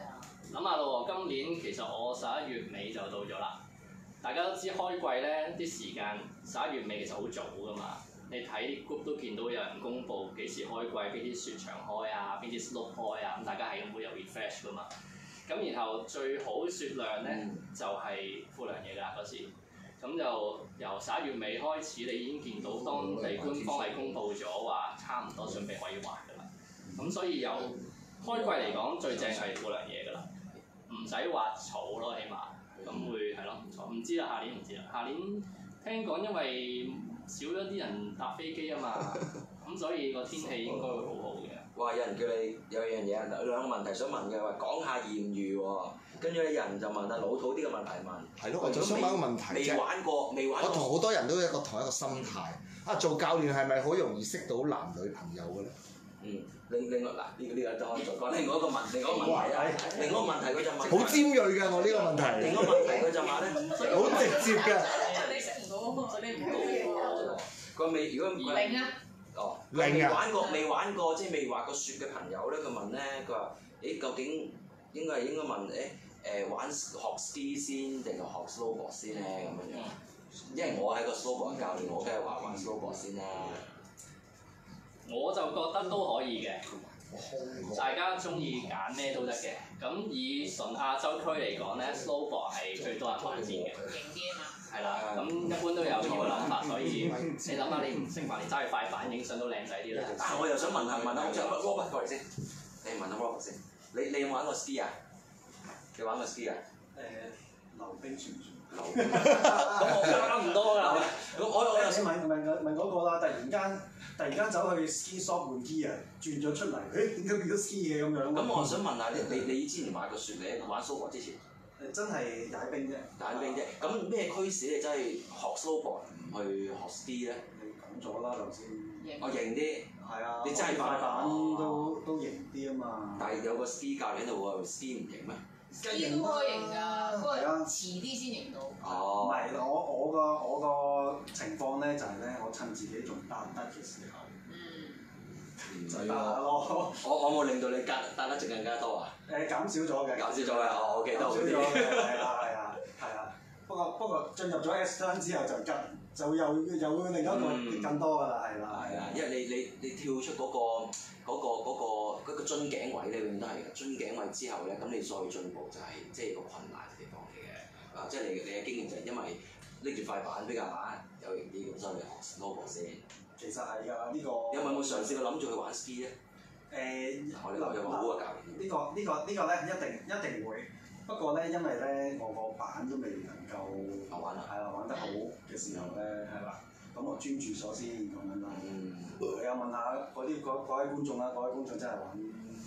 諗下咯喎，今年其實我11月尾就到咗啦。大家都知開季咧啲時間11月尾其實好早噶嘛。你睇 group 都見到有人公佈幾時開季，邊啲雪場開啊，邊啲 slope 開啊，咁大家係咁會有 refresh 噶嘛。咁然後最好雪量咧就係富良野㗎嗰時。咁就由11月尾開始，你已經見到當地官方係公佈咗話，差唔多準備可以滑㗎啦。咁所以由開季嚟講，最正係富良野㗎啦，唔使滑草咯，起碼咁會係咯唔錯。唔知啦，下年唔知啦。下年聽講因為少咗啲人搭飛機啊嘛，咁所以個天氣應該會好好嘅。 哇！有人叫你有樣嘢兩個問題想問嘅，話講下豔遇喎。跟住咧人就問啊老土啲嘅問題問。 係咯，我就想問一個問題啫。 未玩過。 我同好多人都有同一個心態。做教練係咪好容易識到男女朋友嘅咧？ 另外嗱呢個都可以再講。另外一個問題啊，另外一個問題佢就問。 好尖鋭㗎，我呢個問題。 另外一個問題佢就話咧， 好直接嘅。 你識唔到，你唔到佢未如果零啊？ 哦， 零啊！ 未玩過即係未滑過雪嘅朋友咧，佢問咧，佢話：究竟應該問玩學 ski 先定係學 snowboard 先咧咁樣？因為我係個 snowboard 教練，我梗係玩 snowboard 先啦。 我就覺得都可以嘅，大家中意揀咩都得嘅。咁以純亞洲區嚟講咧 ，snowboard 係最多人玩先嘅。 型啲啊嘛。係啦，咁一般都有呢個諗法，所以你諗下，你唔識滑，你揸住塊板影相都靚仔啲啦。 但係我又想問下 Robert 過嚟先，你問下 Robert 先，你有冇玩過 ski 啊？你玩過 ski 啊？ 溜冰算唔算？ 我差唔多㗎。 我又先問嗰個啦，突然間走去 ski shop 換 gear 轉咗出嚟，點解變咗 ski 嘅咁樣？ 咁我想問下你之前買過雪，你玩 snowboard 之前？ 真係踩冰啫。踩冰啫，咁咩驅使你真係學 snowboard 唔去學 ski 咧？ 你講咗啦頭先。 我型啲。係啊。你真係塊板都型啲啊嘛。 但係有個 ski 教練喺度喎，ski 唔型咩 ？ski 都可以型㗎，不過遲啲先型到。 唔係，我個情況咧就係咧，我趁自己仲搭得嘅時候。就得咯。 我冇令到你搭得仲更加多啊？ 減少咗嘅。減少咗嘅， 我記得好啲。 減少咗嘅，係啊。不過進入咗 S turn 之後就又會另一個更多㗎啦，係啦。 係啊，因為你跳出嗰個樽頸位咧，永遠都係嘅。樽頸位之後咧，咁你再進步就係即係個困難嘅地方嚟嘅。即係你嘅經驗就係因為拎住塊板比較有型啲，咁所以你學 snowboard 先。 其實係㗎，呢個。 有冇嘗試過諗住去玩 ski 咧？我哋有個好嘅教練。 呢個咧一定會。不過咧，因為咧我個板都未能夠玩得好嘅時候咧，係啦，咁我專注咗先咁樣啦。你又問下各位觀眾啦，各位觀眾真係玩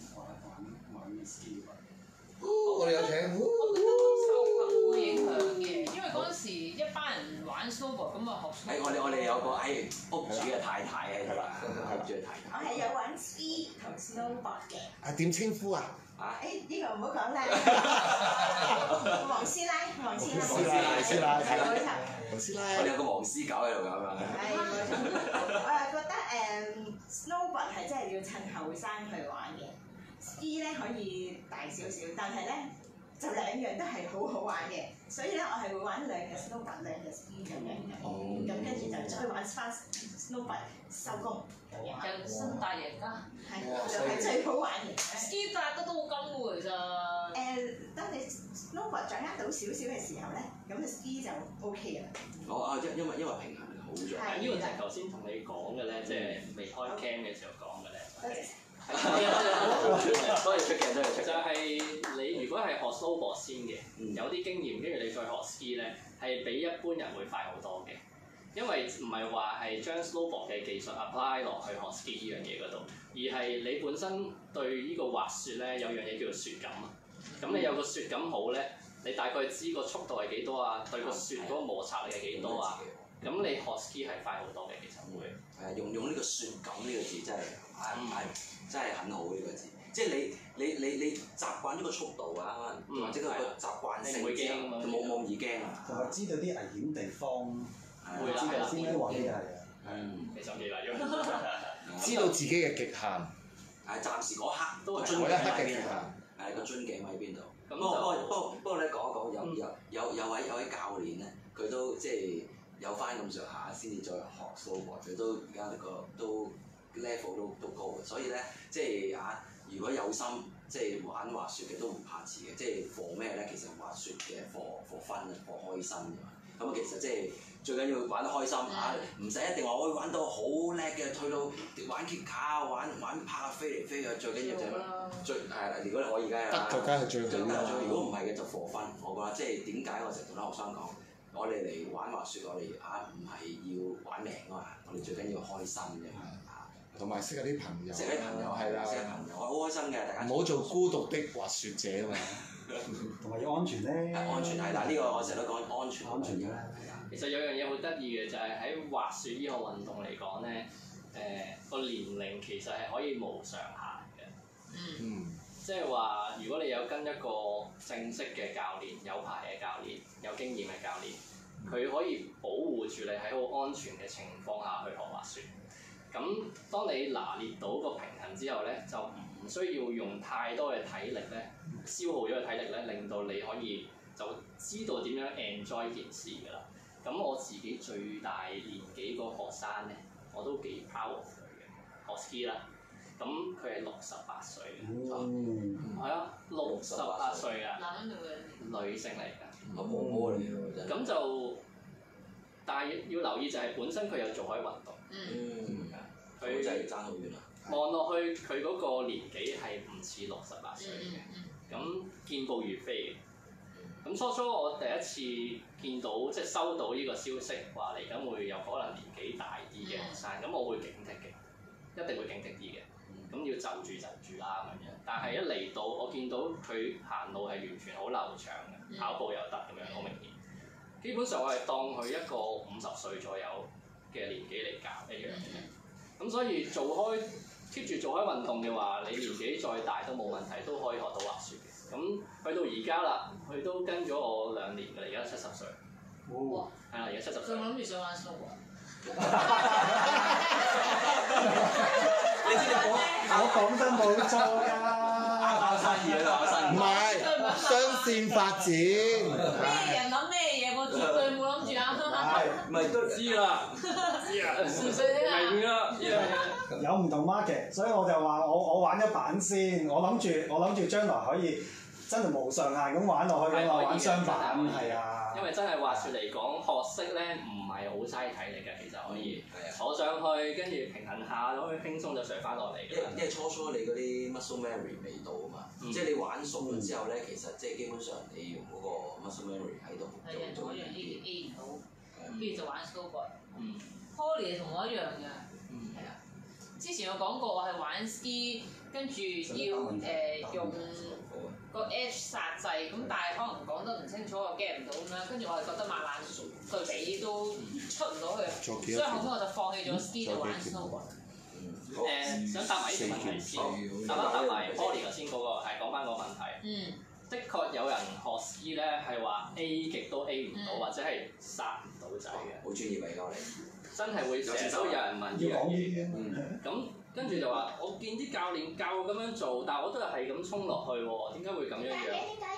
ski 㗎。 我哋有請。 我覺得受訓會影響嘅，因為嗰陣時一班人玩 snowboard 咁啊學。 我哋有個屋主嘅太太喺度啦，屋主嘅太太。 我係有玩 ski 同 snowboard 嘅。 點稱呼啊？ 呢個唔好講啦。黃師奶。 黃師奶。 冇錯。 我哋有個黃師狗喺度㗎嘛。 係冇錯。我係覺得snowboard 係真係要趁後生去玩嘅。ski 咧可以大少少，但係咧就兩樣都係好好玩嘅，所以咧我係會玩2日 snowboard 2日 ski 咁樣嘅，咁跟住就再玩翻 snowboard 收工咁樣。 人生大贏家。 係，就係最好玩嘅。 ski 搭得都好金喎，其實。 當你 snowboard 掌握到少少嘅時候咧，咁就 ski 就 OK 啦。 因為平衡好咗。 係呢個就係頭先同你講嘅咧，即係未開 cam 嘅時候講嘅咧。 多謝出鏡， 就係你如果係學 snowboard 先嘅，有啲經驗，跟住你再學 ski 咧，係比一般人會快好多嘅。因為唔係話係將 snowboard 嘅技術 apply 落去學 ski 呢樣嘢嗰度，而係你本身對呢個滑雪咧有樣嘢叫做雪感啊。咁你有個雪感好咧，你大概知個速度係幾多啊？對個雪嗰個摩擦力係幾多啊？咁你學 ski 係快好多嘅，其實會。 用呢個雪感呢個字真係真係很好呢個字。即係你習慣咗個速度啊，或者個習慣性之後，就冇咁易驚啊。 同埋知道啲危險地方， 會知道先玩嘅係啊。 其實未嚟咗。 知道自己嘅極限。 係暫時嗰刻都係嗰一刻嘅極限。 係個樽頸喺邊度？ 咁咁不過咧講一講，有位教練咧，佢都即係有翻咁上下先至再學 snowboard，佢都而家都 level 都高嘅，所以咧即係如果有心即係玩滑雪嘅都唔怕遲嘅，即係 for 咩咧？其實滑雪嘅 for fun，for 開心嘅嘛。咁其實即係最緊要玩得開心唔使一定話我會玩到好叻嘅，退到玩 kick 卡、玩拍飛嚟飛去，最緊要就係係啦。如果你可以梗係啦， 得就梗係最好啦。 如果唔係嘅就 for fun，我覺得即係點解我成日同啲學生講，我哋嚟玩滑雪，我哋唔係要玩命啊嘛，我哋最緊要開心嘅。 同埋識下啲朋友， 識啲朋友係啦，識朋友，我好開心嘅，大家。 唔好做孤獨的滑雪者啊嘛。 同埋要安全咧。 安全係，但係呢個我成日都講安全嘅。 其實有樣嘢好得意嘅就係喺滑雪呢項運動嚟講咧，個年齡其實係可以無上限嘅。即係話，如果你有跟一個正式嘅教練、有牌嘅教練、有經驗嘅教練，佢可以保護住你喺好安全嘅情況下去學滑雪。咁當你拿捏到個平衡之後咧，就唔需要用太多嘅體力咧，消耗咗嘅體力咧，令到你可以就知道點樣 enjoy 件事㗎啦。咁我自己最大年紀個學生咧，我都幾 proud 佢嘅，學 ski 啦。咁佢係68歲嘅，係啊，68歲啊， 男人定女性嚟㗎， 婆婆嚟㗎真係。 咁就，但係要留意就係本身佢有做開運動。佢真係爭好遠啦。 望落去佢嗰個年紀係唔似68歲嘅，咁健步如飛嘅。咁初我第一次見到即係收到呢個消息話嚟緊會有可能年紀大啲嘅學生，咁我會警惕嘅，一定會警惕啲嘅。咁要就住啦咁樣。但係一嚟到我見到佢行路係完全好流暢嘅，跑步又得咁樣，好明顯。基本上我係當佢一個50歲左右嘅年紀嚟教一樣嘅。咁所以keep 住做開運動嘅話，你年紀再大都冇問題，都可以學到滑雪嘅。咁去到而家啦，佢都跟咗我2年㗎啦，而家70歲。 哇！ 係啦，而家70歲。 仲諗住想玩 snowboard？ 你知我講得冇錯㗎。 搞生意啊，搞生意。 唔係雙線發展。 咩人諗咩嘢？我絕對冇諗住啊！ 唔係都知啦， 明啦， 有唔同 market，所以我就話我玩一版先，我諗住將來可以真係無上限咁玩落去㗎嘛，玩雙版係啊。 因為真係滑雪嚟講，學識咧唔係好嘥體力嘅，其實可以坐上去，跟住平衡下，可以輕鬆就上翻落嚟㗎啦。 因為初你嗰啲 muscle memory 未到啊嘛，即係你玩熟咗之後咧，其實即係基本上你用嗰個 muscle memory 喺度做我一樣 A 唔到，跟住就玩 snowboard。Poly 同我一樣嘅，係啊。之前我講過我係玩 ski，跟住要用個 edge 殺掣，咁但係可能講得唔清楚，我 get 唔到咁樣，跟住我係覺得慢慢對比都出唔到去，所以後尾我就放棄咗 ski 就玩 snowboard。 想答埋呢條問題先，答埋 Poly 頭先嗰個係講翻個問題。的確有人學 ski 咧係話 A 極都 A 唔到，或者係殺唔到仔嘅。 好專業嚟㗎我哋。 真係會成日都有人問呢樣嘢嘅。咁跟住就話，我見啲教練教我咁樣做，但係我都係咁衝落去喎，點解會咁樣樣？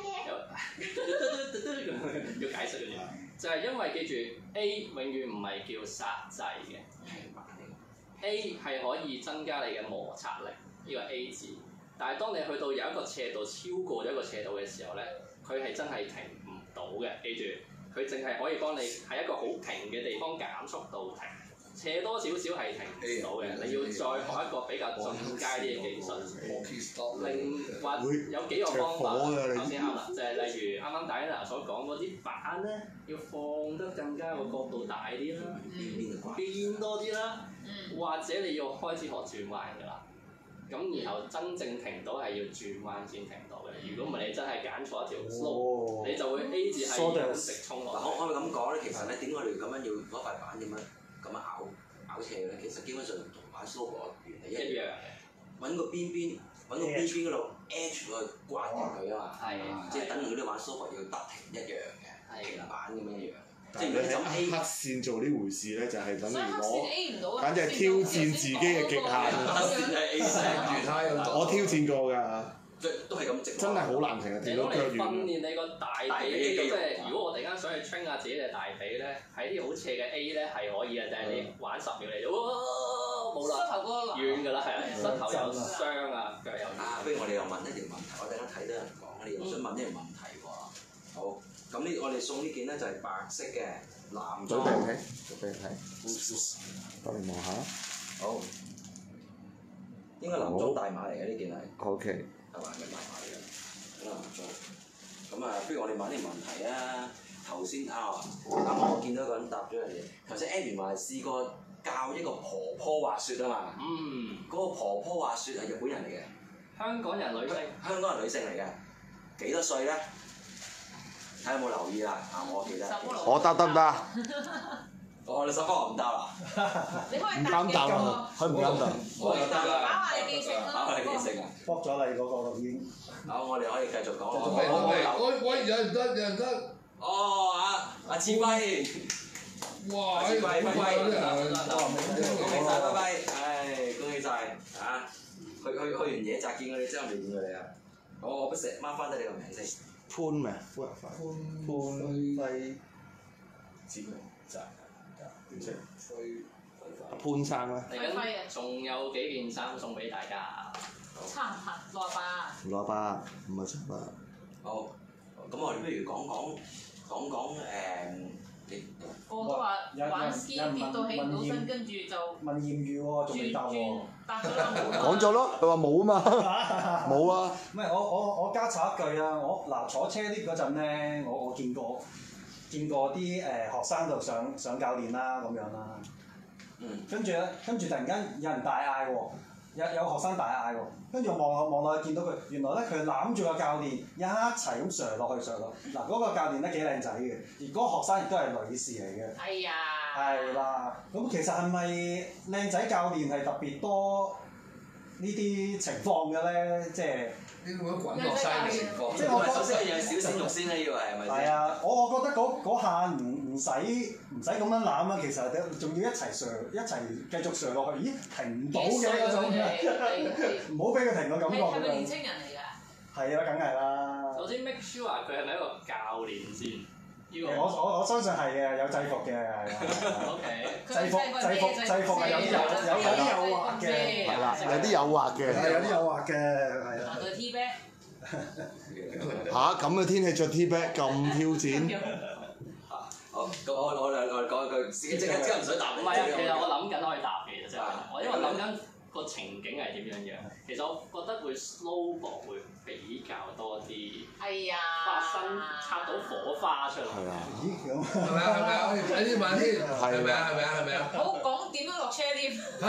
要解釋嘅，就係因為記住 A 永遠唔係叫殺制嘅，A 係可以增加你嘅摩擦力，呢個 A 字。但係當你去到有一個斜度超過咗一個斜度嘅時候咧，佢係真係停唔到嘅，記住。佢淨係可以幫你喺一個好平嘅地方減速度停，斜多少少係停唔到嘅。你要再學一個比較進階啲嘅技術，或有幾個方法。頭先啱啦，就係例如啱啱Diana所講嗰啲板咧，要放得更加個角度大啲啦，變多啲啦，或者你要開始學轉彎㗎啦。咁然後真正停到係要轉彎先停到嘅，如果唔係你真係揀錯一條 slope，你就會 A 字係直衝落。 可唔可以咁講咧？其實咧，點解我哋咁樣要攞塊板咁樣拗斜咧？其實基本上同玩 slope 個原理一樣嘅。揾個邊嗰度 edge 佢刮住佢啊嘛，即係等於嗰啲玩 slope 要得停一樣嘅，平板咁樣一樣。 即係如果你喺黑線做呢回事咧，就係等於我，簡直係挑戰自己嘅極限。 黑線係 A 線， 我挑戰過㗎， 都係咁直。 真係好難停啊！ 你攞嚟訓練你個大髀肌肉，即係如果我突然間想去 train 下自己嘅大髀咧，喺啲好斜嘅 A 咧係可以嘅，但係你玩10秒你就冇啦， 膝頭哥軟㗎啦，係啊，膝頭有傷啊，腳有。 不如我哋又問一條問題，我突然間睇到人講，我哋又想問一條問題喎。好，咁呢我哋送呢件咧就係白色嘅男裝。 做俾你睇，幫你望下。好。 應該男裝大碼嚟嘅呢件係。 OK。 係嘛？係大碼嚟嘅，男裝。咁啊，不如我哋問啲問題啊。頭先啱我見到一個人答咗樣嘢。頭先 Amy 話試過教一個婆婆滑雪啊嘛。嗰個婆婆滑雪係日本人嚟嘅。 香港人女性。 香港人女性嚟嘅。幾多歲咧？睇有冇留意啦？我記得。 我答得唔得？ 你10科我唔答啦。 你可以唔敢答啊！佢唔敢答。 我得啦。 考下你記性啦。 考下你記性啊！ 卜咗你嗰個已經。 好，我哋可以繼續講。 喂，有人得。 阿志輝。 哇！ 阿志輝，拜拜。 恭喜晒，拜拜。恭喜晒。去完野澤見過你，真係未見過你啊！我不石掹翻低你個名先。 潘咩？ 輝。 知佢。點識？ 潘生啦。 嚟緊仲有幾件衫送俾大家。 差唔多68。 唔攞吧，唔係差吧。 好，咁我哋不如講個個都話玩 ski 跌到起唔到身，跟住就問豔遇喎，仲未答喎。 答咗啦冇。 講咗咯，佢話冇啊嘛，冇啊。 唔係我加插一句啊！我坐車 lift 嗰陣咧，我見過啲學生度上教練啦咁樣啦。跟住突然間有人大嗌喎，有學生大嗌喎，跟住我望落去見到佢，原來咧佢攬住個教練一齊咁上落去。嗱嗰個教練咧幾靚仔嘅，而嗰個學生亦都係女士嚟嘅。 係啊。 係啦，咁其實係咪靚仔教練係特別多呢啲情況嘅咧？即係呢個滾落山嘅情況。 即係我首先有小鮮肉先啦，呢個係咪先？ 係啊，我覺得嗰下唔使咁樣攬啊，其實仲要一齊上，一齊繼續上落去，咦停唔到嘅嗰種，唔好俾佢停個感覺。 係咪年青人嚟㗎？ 係啊，梗係啦。 首先 make sure 佢係咪一個教練先？ 我相信係嘅，有制服嘅係啊。 OK。 制服係有啲誘惑嘅， 係啦，有啲誘惑嘅。 係有啲誘惑嘅，係啊。 對 T back。 咁嘅天氣着 T back 咁挑戰。 好，咁我講一句，即刻唔使答。 唔係啊，其實我諗緊可以答嘅，真係。我因為諗緊個情景係點樣樣。其實我覺得會 snowboard 會比較多啲。係啊。發生擦到火花出嚟。係啊。 咦咁？ 係咪啊？睇啲問先。係咪啊？ 好，講點樣落車添？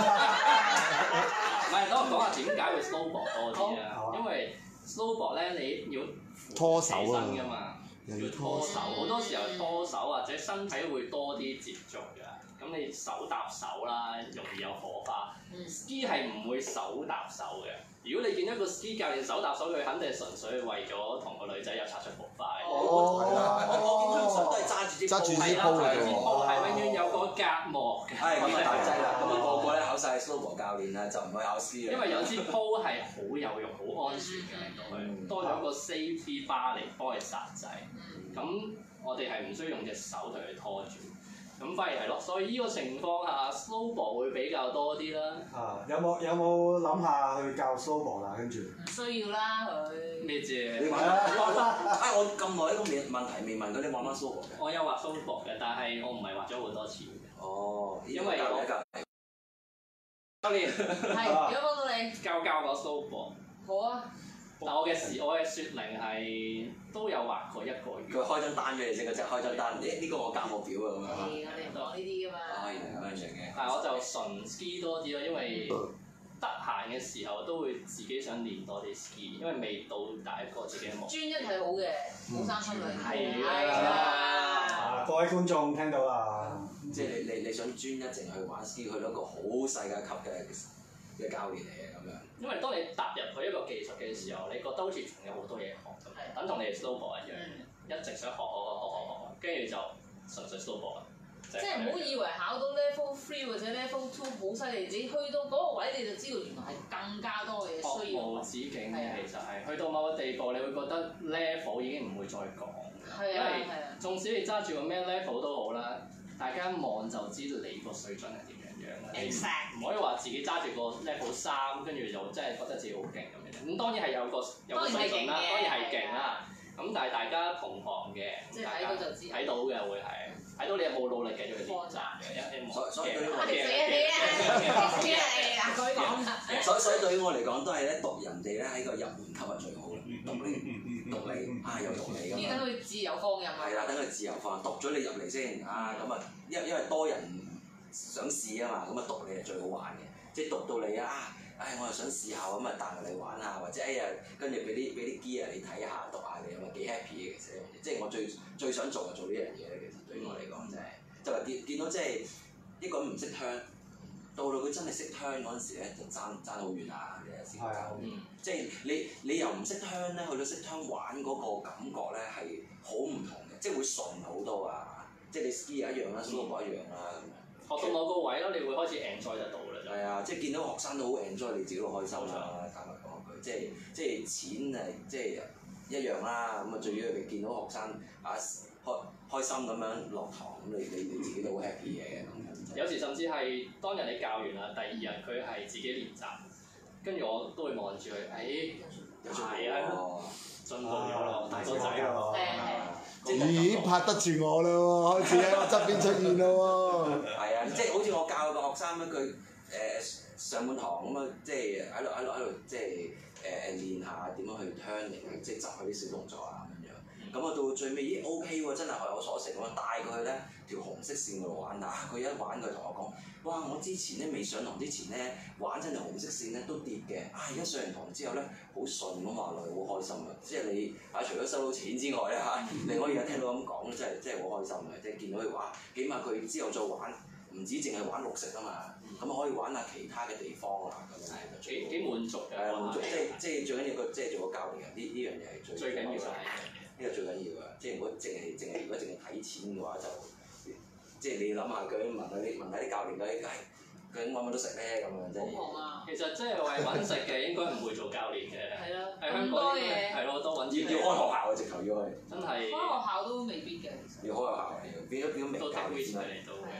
唔係，等我講下點解會 snowboard 多啲啊？因為 snowboard 咧，你要拖手啊嘛。要拖手，好多時候拖手或者身體會多啲接觸㗎。咁你手搭手啦，容易有火花。ski 係唔會手搭手嘅。如果你見一個 ski 教練手搭手，佢肯定係純粹為咗同個女仔有擦出火花嘅。 我見通常都係揸住支鋪嘅啫喎。 係永遠有個隔膜嘅。 係咁啊大劑啦！咁啊個個咧考晒 snowboard 教練啦，就唔去考 ski 啦。 因為有支鋪係好有用、好安全嘅令到佢，多咗個 safety bar 嚟幫佢剎掣。咁我哋係唔需要用隻手同佢拖住，咁反而係咯。所以呢個情況下 snowboard 會比較多啲啦。 有冇諗下去教 snowboard 啊？跟住唔需要啦佢。 咩啫？ 你玩我咁耐呢個問題未問過你玩唔玩 snowboard 嘅？ 我有畫 snowboard 嘅，但係我唔係畫咗好多次嘅。 哦， 因為我教練係，如果幫到你教我 snowboard。 好啊。 但我嘅雪齡係都有畫過1個月。 佢開張單俾你先，佢即係開張單。呢個我教我表啊咁樣。 係，我哋唔講呢啲㗎嘛。 原來咁樣嘅。 但係我就純 ski 多啲咯，因為得閒嘅時候都會自己想練多啲 ski，因為未到達一個自己嘅目標。專一係好嘅，冇三分兩係啦。各位觀眾聽到啦， 即係你想專一淨去玩 ski，去到一個好世界級嘅教練嚟嘅咁樣。 因為當你踏入去一個技術嘅時候，你覺得好似仲有好多嘢學咁，等同你哋 snowboard 一樣，一直想學，跟住就純粹 snowboard。 即係唔好以為考到 level 3或者 level 2好犀利，你去到嗰個位你就知道原來係更加多嘅嘢需要。學無止止境嘅，其實係去到某個地步，你會覺得 level 已經唔會再講，因為縱使你揸住個咩 level 都好啦，大家一望就知道你個水準係點樣嘅，唔可以話自己揸住個 level 3，跟住就真係覺得自己好勁咁樣。咁當然係有個水準啦，當然係勁啦。咁但係大家同行嘅， 即係睇到就知， 睇到嘅會係睇到你有冇努力繼續去練習嘅， 所以對於我所以對於我嚟講都係咧讀人哋咧喺個入門級係最好嘅，讀你又讀你咁樣。 等佢自由放任。 係啦，等佢自由放，讀咗你入嚟先咁啊，因為多人想試啊嘛，咁啊讀你係最好玩嘅，即係讀到你我又想試下咁啊，帶你玩下，或者跟住俾啲 gear 你睇下，讀下你咁啊幾 happy 嘅其實呢樣嘢，即係我最想做就做呢樣嘢咧。其實對於我嚟講真係，就係見到即係一個人唔識香，到佢真係識香嗰陣時咧，就爭好遠啊！你有時即係你由唔識香咧，去到識香玩嗰個感覺咧係好唔同嘅，即係會順好多啊！即係你 ski 一樣啦，snowboard 一樣啦咁樣。 學到某個位咯，你會開始 enjoy 得到啦。 係啊，即係見到學生都好 enjoy，你自己都開心啦。坦白講句，即係錢即係一樣啦。咁啊，最緊要你見到學生開心咁樣落堂，咁你自己都好 happy 嘅咁樣。 有時甚至係當日你教完啦，第二日佢係自己練習，跟住我都會望住佢，係啊，進步咗咯，大個仔咯。 咦，拍得住我啦喎，開始喺我側邊出現啦喎。 係啊，即係好似我教個學生咁，佢上滿堂咁啊，即係喺度即係練下點樣去 turning，即係執佢啲小動作啊咁樣。咁啊到最尾OK 喎，真係學有所成喎，帶佢去咧條紅色線嗰度玩啊！佢一玩佢同我講：哇！我之前咧未上堂之前咧玩真係紅色線咧都跌嘅，而家上完堂之後咧好順咁話落去，好開心啊！即係你除咗收到錢之外咧你可以聽到咁講咧，真係好開心嘅，即係見到佢話，起碼佢之後再玩，唔止淨係玩綠色啊嘛，咁可以玩下其他嘅地方啊咁樣。 幾滿足嘅。 滿足，即係最緊要即係做個教練人，呢樣嘢係最緊要嘅。呢個最緊要啊！即係如果淨係睇錢嘅話，就即係你諗下佢問下啲教練究竟揾唔揾到食咧咁樣啫。 好忙啊！ 其實即係為揾食嘅應該唔會做教練嘅。 係咯。 喺香港係咯，多揾錢。 要開學校啊！直頭要去。 真係。 開學校都未必嘅。 要開學校變咗名教練先啦。 嚟到嘅。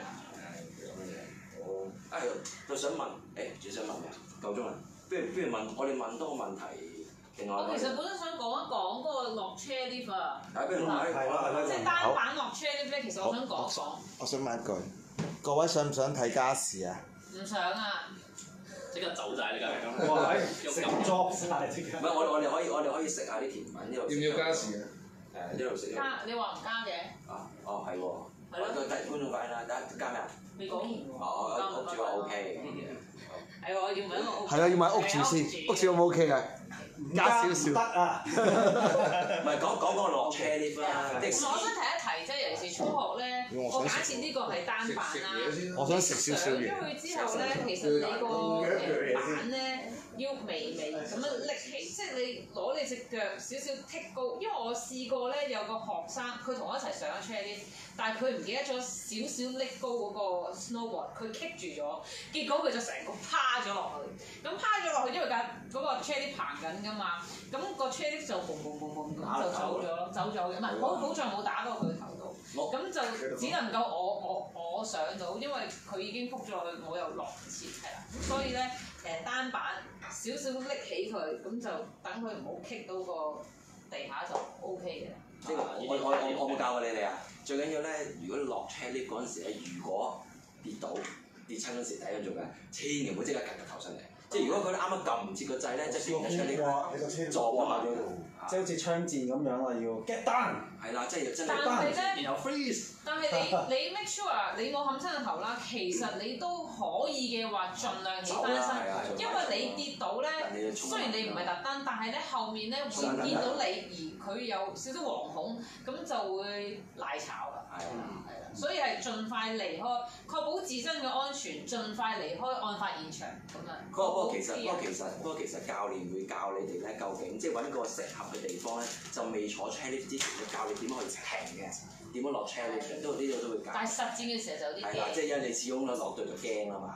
好。就想問，仲想問咩？夠鐘啦，不如我哋問多個問題。 我其實本身想講一講嗰個落車 lift 啊， 即係單板落車 lift 咧，其實我想講一講。 我想問一句，各位想唔想睇家事啊？ 唔想啊！ 即刻走曬你梗係咁。 哇！食 job 曬即刻。 唔係我哋可以食下啲甜品呢度。 要唔要加時啊？ 呢度食。 加你話唔加嘅？ 係喎。係咯。睇觀眾反應啦，加咩啊？ 未講完喎。 屋主話 OK。 係喎，要問一個屋主。 係啊，要問屋主先，屋主 O 唔 OK 嘅？加少少。 得啊！ 唔係講個落車 lift 啦。 我想提一提，即係尤其是初學咧，我假設呢個係單板啦。 我想食少少嘢。 上咗去之後咧，其實你個板咧要微咁樣拎起，即係你攞你隻腳少少剔高。因為我試過咧，有個學生佢同我一齊上咗車 lift，但係佢唔記得咗少少拎高嗰個 snowboard， 佢棘住咗，結果佢就成個趴咗落去。咁趴咗落去，因為嗰個車 lift 行緊㗎嘛，咁個車 lift 就嘣咁就走咗嘅，唔係好在冇打到佢頭度，咁就只能夠我上到，因為佢已經撲咗落去，我又落唔切，係啦，咁所以咧單板少少拎起佢，咁就等佢唔好棘到個地下就 O K 嘅。 呢個我冇教過你哋啊！最緊要咧，如果落車 lift 嗰陣時咧，如果跌親嗰時，第一樣做嘅，千祈唔好即刻趌個頭上嚟。即係如果佢啱啱撳唔切個掣咧，即係變咗出呢個撞啊嘛， 即係好似槍戰咁樣啦，要 get down。 係啦，即係真係。 但係咧， 然後 freeze。 但係你 make sure 你冇冚親個頭啦，其實你都可以嘅話，盡量起翻身，因為你跌到咧，雖然你唔係特登，但係咧後面咧會見到你，而佢有少少惶恐，咁就會賴炒啦。係啦，所以係盡快離開，確保自身嘅安全，盡快離開案發現場咁啊。 不過其實教練會教你哋咧，究竟即係揾個適合嘅地方咧，就未坐車 lift 之前，會教你點樣去停嘅，點樣落車 lift 嘅，呢度都會教。 但係實戰嘅時候就有啲驚。 係啦，即係因為你始終落到就驚啦嘛，咁樣。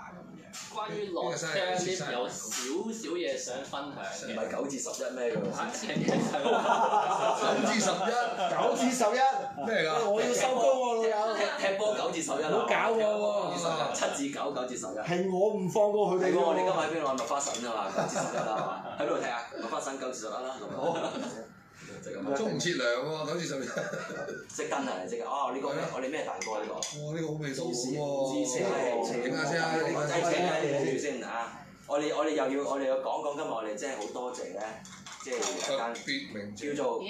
關於落車呢有少少嘢想分享嘅。 唔係9至11咩㗎？9 至11，9至11咩㗎？ 我要收工喎，老友。 踢波9至11啦。 唔好搞我喎。 7至9，9至11。 係我唔放過佢哋喎。 我哋今日喺邊度？麥花臣啊嘛，9至11啦，係嘛？喺邊度踢啊？麥花臣9至11啦，就咁。 中唔切糧喎，9至11。 識跟係識啊！呢個我哋咩蛋糕啊？呢個？ 哇！呢個好味道喎。 影下先啊！影住先啊！我哋又要講今日我哋真係好多謝咧，即係一間名叫做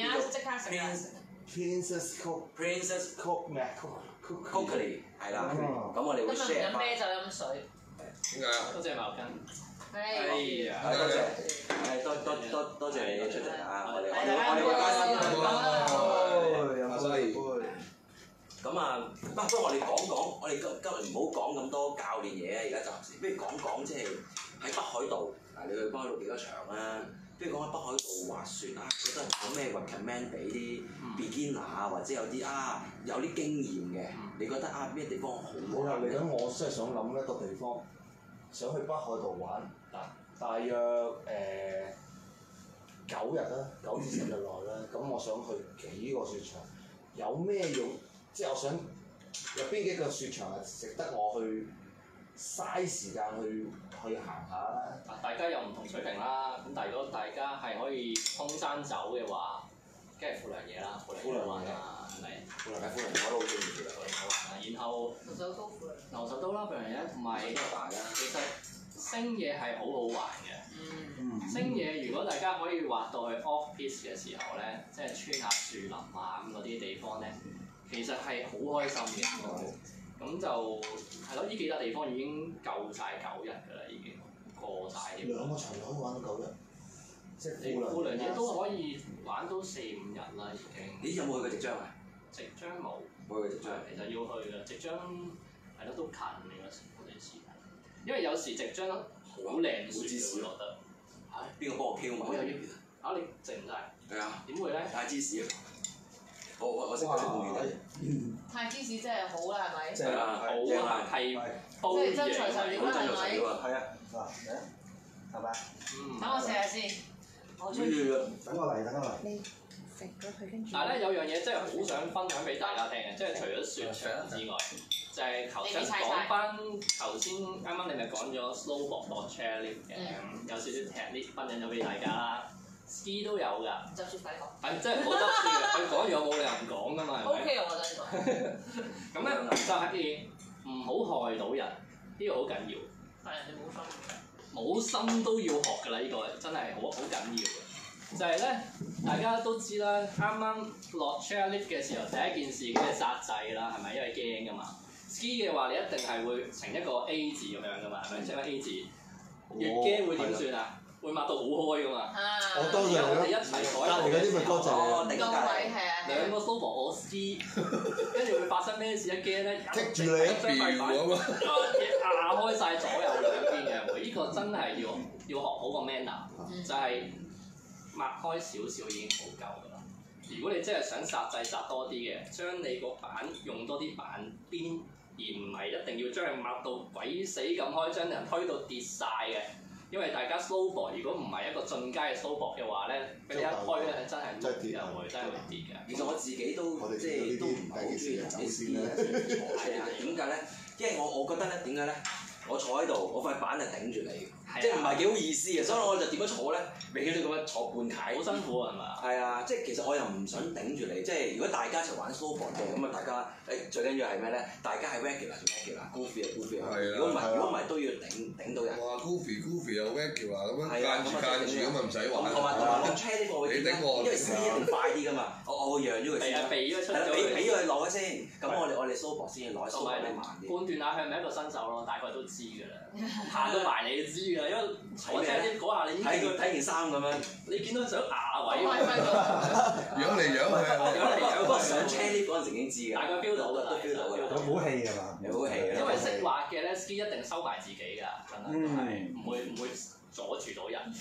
Princess Cook 咩 Cookery 係啦。咁我哋會 share 飲啤酒飲水。 點解啊？ 多謝毛巾。 哎呀！ 多謝你出席啊！我哋咁啊，不如我哋講，我哋今日唔好講咁多教練嘢啊！而家暫時，不如講即係喺北海道啊！你去北海道幾多場啊？不如講喺北海道滑雪啊！覺得有咩 recommend 俾啲 beginner 啊，或者有啲有啲經驗嘅，你覺得咩地方好？ 好啦，嚟緊我真係想諗一個地方，想去北海道玩，大約9日啦，9至10日內啦。咁我想去幾個雪場，有咩用？即係我想有邊幾個雪場係值得我去嘥時間去行下啦。 大家有唔同水平啦，咁但係如果大家係可以通山走嘅話，梗係富良野啦，富良玩啦，係咪？ 富良野我都好中意嘅， 好玩啦。然後牛首都啦，富良野同埋其實星野係好好玩嘅。星野如果大家可以滑到去 off piste 嘅時候咧，即係穿下樹林啊咁嗰啲地方咧，其實係好開心嘅。咁就係咯，呢幾笪地方已經夠晒9日㗎啦，已經過晒。 2個場可以玩到9日，即係富良野都可以玩到4、5日啦，已經。 你有冇去過夕張啊？ 夕張冇。 冇去過夕張。 其實要去嘅，夕張係咯都近嘅嗰時嗰段時間，因為有時夕張好靚雪落得。 邊個幫我 Q 埋？ 我有啲啊！你靜唔靜？ 係啊。 點會咧？ 太芝士啊！我識得公園嘅。 太芝士真係好啦，係咪？ 係啊， 好啊，係煲即係真材實料啦，係咪？ 係啊，嗱，係咪？ 等我試下先。我中意。 等我嚟，等我嚟。 你食咗佢跟住。 但係咧有樣嘢真係好想分享俾大家聽嘅，即係除咗雪場之外，就係頭先講翻頭先啱啱你咪講咗 snowboard 落 chairlift 嘅，有少少 technique 分享咗俾大家啦。ski 都有㗎。 就算快講。 係真係好得意嘅，佢講完我冇理由唔講㗎嘛，係咪 ？OK 我覺得呢個。咁咧就係唔好害到人，呢個好緊要。 但人哋冇心。 冇心都要學㗎啦，呢個真係好緊要嘅。就係咧，大家都知啦，啱啱落 chairlift 嘅時候，第一件事梗係煞掣啦，係咪？因為驚㗎嘛。ski 嘅話，你一定係會成一個 A 字咁樣㗎嘛，係咪？成個 A 字，越驚會點算啊？會抹到好開㗎嘛。 我多謝我哋一齊坐喺度。 嗰啲咪多謝你。 各位係啊。 兩個 snowboard 我 ski， 跟住會發生咩事一驚咧？ 棘住你一張塊板，壓開晒左右兩邊嘅，呢個真係要學好個 manner， 就係抹開少少已經好夠㗎啦。如果你真係想煞掣煞多啲嘅，將你個板用多啲板邊，而唔係一定要將佢抹到鬼死咁開，將人推到跌晒嘅。因為大家 snowboard 如果唔係一個進階嘅 snowboard 嘅話咧，俾你一推咧真係又會真係會跌嘅。 其實我自己都即係都唔係好中意同啲 ski 係啊，點解咧？因為我覺得咧，點解咧？我坐喺度，我塊板係頂住你嘅，即係唔係幾好意思嘅，所以我就點樣坐咧？永遠都咁樣坐半階， 好辛苦啊，係嘛？ 係啊，即係其實我又唔想頂住你，即係如果大家一齊玩 snowboard 嘅，咁啊大家最緊要係咩咧？大家係 regular 就 regular，goofy 就 goofy。如果唔係都要頂到人。 哇 goofy 又 regular 咁樣間住咁啊唔使玩。 同埋落車呢個我會點咧？因為 ski 一定快啲㗎嘛，我會讓咗佢先。 避咗出咗。俾佢落咗先，咁我哋 snowboard 先攞 snowboard 慢啲。 判斷下佢係咪一個新手咯，大概都知㗎啦。行到埋你就知㗎啦，因為坐車嗰下你已經睇件衫咁樣， 你見到想牙位， 養嚟養去， 不過上車呢嗰陣時已經知㗎， 大概 feel 到㗎啦， 有武器㗎嘛？ 有武器㗎。 因為識滑嘅咧，ski 一定收埋自己㗎，真係唔會阻住到人嘅。如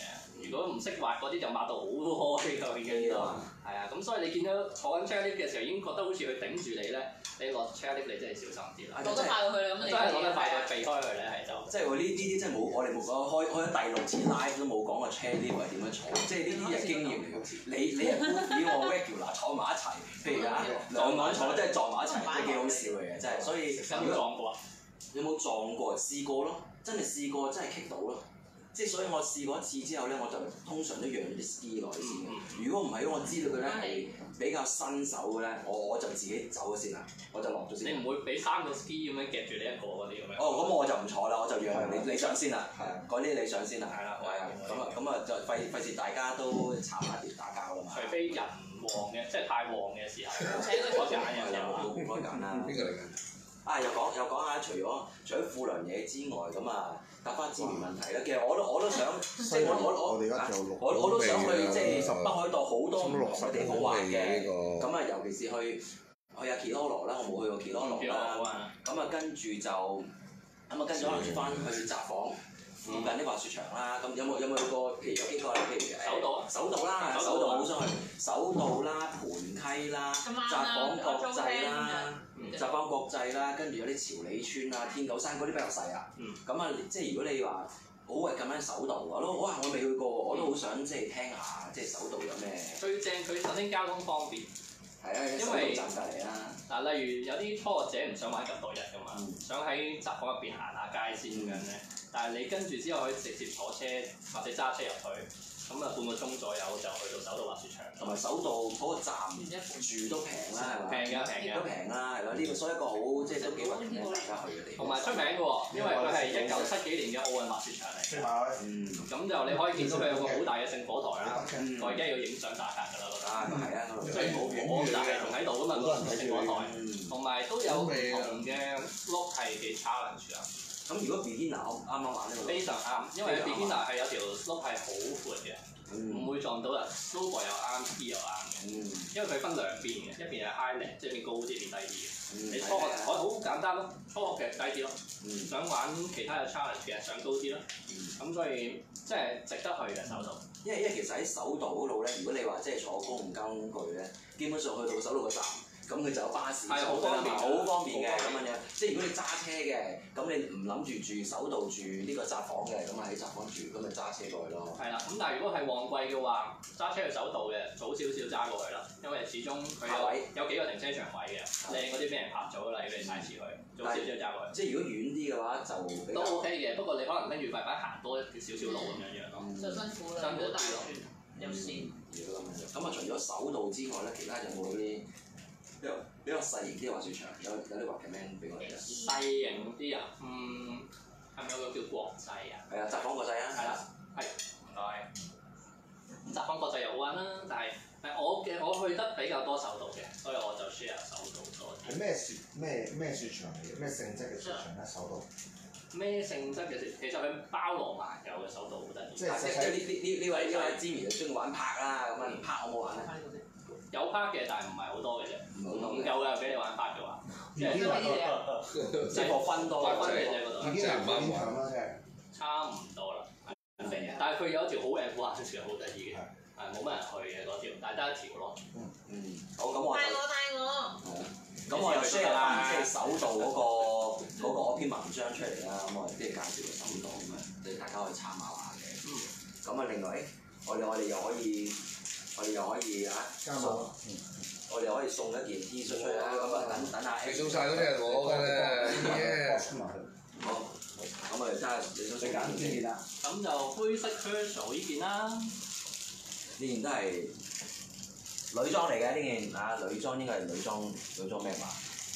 如果唔識滑嗰啲就抹到好開㗎已經。係啊，咁所以你見到坐緊 chairlift 嘅時候已經覺得好似佢頂住你咧，你落 chairlift 你真係小心啲啦。 攞得快過去啦，咁你真係攞得快過避開佢咧係就。 即係呢啲真係冇，我哋冇講開咗第6次 live 都冇講過 chairlift 係點樣坐，即係呢啲係經驗嚟嘅。你係以我 regular 坐埋一齊，譬如啊兩個人坐真係撞埋一齊，真係幾好笑嘅嘢，真係。所以有冇撞過啊？ 有冇撞過？試過咯，真係試過，真係 kick 到咯。即係所以我試過一次之後咧，我就通常都讓啲 ski 落去先嘅。如果唔係，我知道佢咧係比較新手嘅咧，我就自己走咗先啦，我就落咗先。 你唔會俾3個 ski 咁樣夾住你一個嗰啲咁樣？ 哦，咁我就唔坐啦，我就讓你上先啦。係啊，講啲你上先啦。係啦，係啊，咁啊就費事大家都炒埋碟打交啦嘛。 除非人旺嘅，即係太旺嘅時候， 請佢我揀嘅時候冇唔該揀啦。 邊個嚟㗎？ 啊，又講下，除咗富良野之外，咁啊答翻資源問題啦。其實我都想，即係我都想去即係北海道好多唔同嘅地方玩嘅。咁啊，尤其是去阿奇多羅啦，我冇去過奇多羅啦。咁啊，跟住就跟住可能翻去札幌附近啲滑雪場啦。咁有冇去過？譬如有幾個啦，譬如首道啦，首道好想去。首道啦，盤溪啦，札幌國際啦。札幌國際啦，跟住有啲潮里村啊、天狗山嗰啲比較細啊。咁啊，即係如果你話好為咁樣首道，我未去過，我都好想即係聽下，即係首道有咩？ 最正佢首先交通方便。 係啊，因為站隔離啦。 嗱，例如有啲初學者唔想玩咁多日㗎嘛，想喺札幌入邊行下街先咁樣咧。但係你跟住之後可以直接坐車或者揸車入去。咁啊，半個鐘左右就去到首道滑雪場。同埋首道嗰個站住都平啦，係嘛？平都平啦，係咯。呢個所以一個好即係都幾穩定大家去嘅地方。同埋出名嘅喎，因為佢係1970幾年嘅奧運滑雪場嚟。咁就你可以見到佢有個好大嘅聖火台啦。我而家要影相打卡㗎啦，覺得。係啊，所以我但係仲喺度㗎嘛，個聖火台。同埋都有唔同嘅 slope 係幾 challenge 啊。 咁如果 beginner 啱玩呢個？非常啱，因為 beginner 係有條 slope 係好闊嘅，唔會撞到人 snowboard 又啱 ski 又啱嘅，因為佢分兩邊嘅，一邊係 high land，即係邊高啲，邊低啲嘅。你初學我好簡單咯，初學嘅低啲咯，想玩其他嘅 challenge 嘅上高啲咯，咁所以即係值得去嘅首道。 因為其實喺首道嗰度咧，如果你話即係坐公共交通工具咧，基本上去到首道個站。咁佢就有巴士， 係好方便， 好方便嘅咁樣。即係如果你揸車嘅，咁你唔諗住首道住呢個札幌嘅，咁啊喺札幌住，咁咪揸車過去咯。 係啦，咁但係如果係旺季嘅話，揸車去首道嘅，早少少揸過去啦，因為始終佢有幾個停車場位嘅，靚嗰啲俾人拍咗啦，如果你太遲去，早少少揸過去。 即係如果遠啲嘅話就都 OK 嘅，不過你可能拎住塊板行多少少路咁樣咯。 就辛苦啦， 辛苦大咯， 有線。 咁啊，除咗首道之外咧，其他有冇啲比較細型啲嘅滑雪場？有啲話嘅咩俾我哋啊？ 細型啲啊，係咪有個叫國際啊？ 係啊，札幌國際啊。 係啦，係唔該。咁札幌國際又好玩啦，但係我去得比較多首道嘅，所以我就 share 首道多啲。 係咩雪場嚟嘅？咩性質嘅雪場咧？首道？ 咩性質嘅雪？其實佢包羅萬有嘅，首道好得意。 即係呢位 Jimmy 就中意玩拍啦，咁啊拍我冇玩咧。 有拍嘅，但係唔係好多嘅啫，唔夠嘅俾你玩拍嘅話，即係個分多， 分嘅啫嗰度。 已經係玩場啦，即係。 差唔多啦，但係佢有一條好靚嘅滑雪場，好得意嘅，係冇乜人去嘅嗰條，但係得一條咯。 好咁我。 帶我。 咁我又 share 翻即係首道嗰個篇文章出嚟啦，咁我即係介紹個首道咁啊，即係大家可以參考下嘅。咁啊，另外我哋又可以啊送，我哋可以送一件 T 恤出嚟啦。咁啊，等下。 你送晒嗰啲係我嘅咧， 好，咁我哋真係你想揀邊件啊？ 咁就灰色 Herschel 呢件啦。 呢件都係女裝嚟嘅呢件啊，女裝應該係女裝咩碼？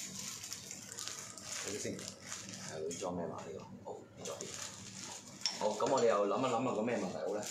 睇先，係女裝咩碼呢個？好，呢左邊。好，咁我哋又諗一諗啊，個咩問題好咧？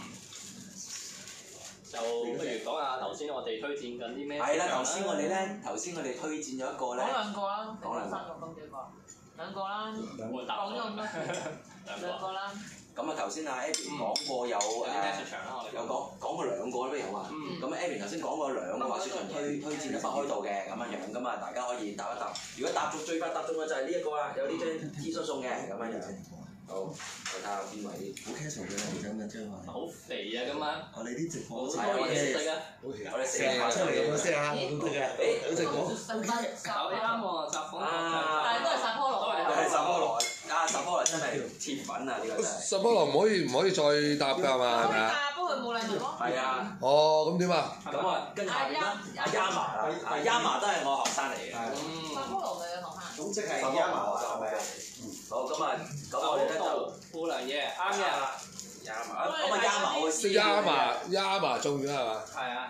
就不如講下頭先我哋推薦緊啲咩？ 係啦，頭先我哋推薦咗一個咧。 講兩個啦， 講兩個。 講幾個？兩個啦。講咗咁多。兩個啦。 咁啊，頭先阿 Abby 講過有講過兩個啦，不如好嘛？咁 Abby 頭先講過兩個滑雪場推薦喺北海道嘅咁樣，咁啊大家可以答一答。如果答中最快答中嘅就係呢一個啦，有呢張 T 恤送嘅咁樣。 好，我睇下邊位。 好 casual 嘅，你緊唔緊張啊？ 好肥啊今晚！ 我哋啲直播好多嘢食啊！ 我哋食下出嚟咁樣先嚇，都得嘅。有直播。 搞啱喎，雜貨。 但係都係殺菠蘿。 係殺菠蘿，殺菠蘿真係鐵粉啊！呢個真係。 殺菠蘿唔可以再搭㗎嘛？係咪啊？ 不過冇禮物咯。 係啊。 哦，咁點啊？ 咁啊，跟住下邊啦，阿 Yama 都係我學生嚟嘅。 殺菠蘿嘅同學。 咁即係 Yama 就係咪啊？ 好，咁我哋咧就富良野啱嘅。 Yama，咁啊 Yama 我試。 Yama 中咗係嘛？ 係啊。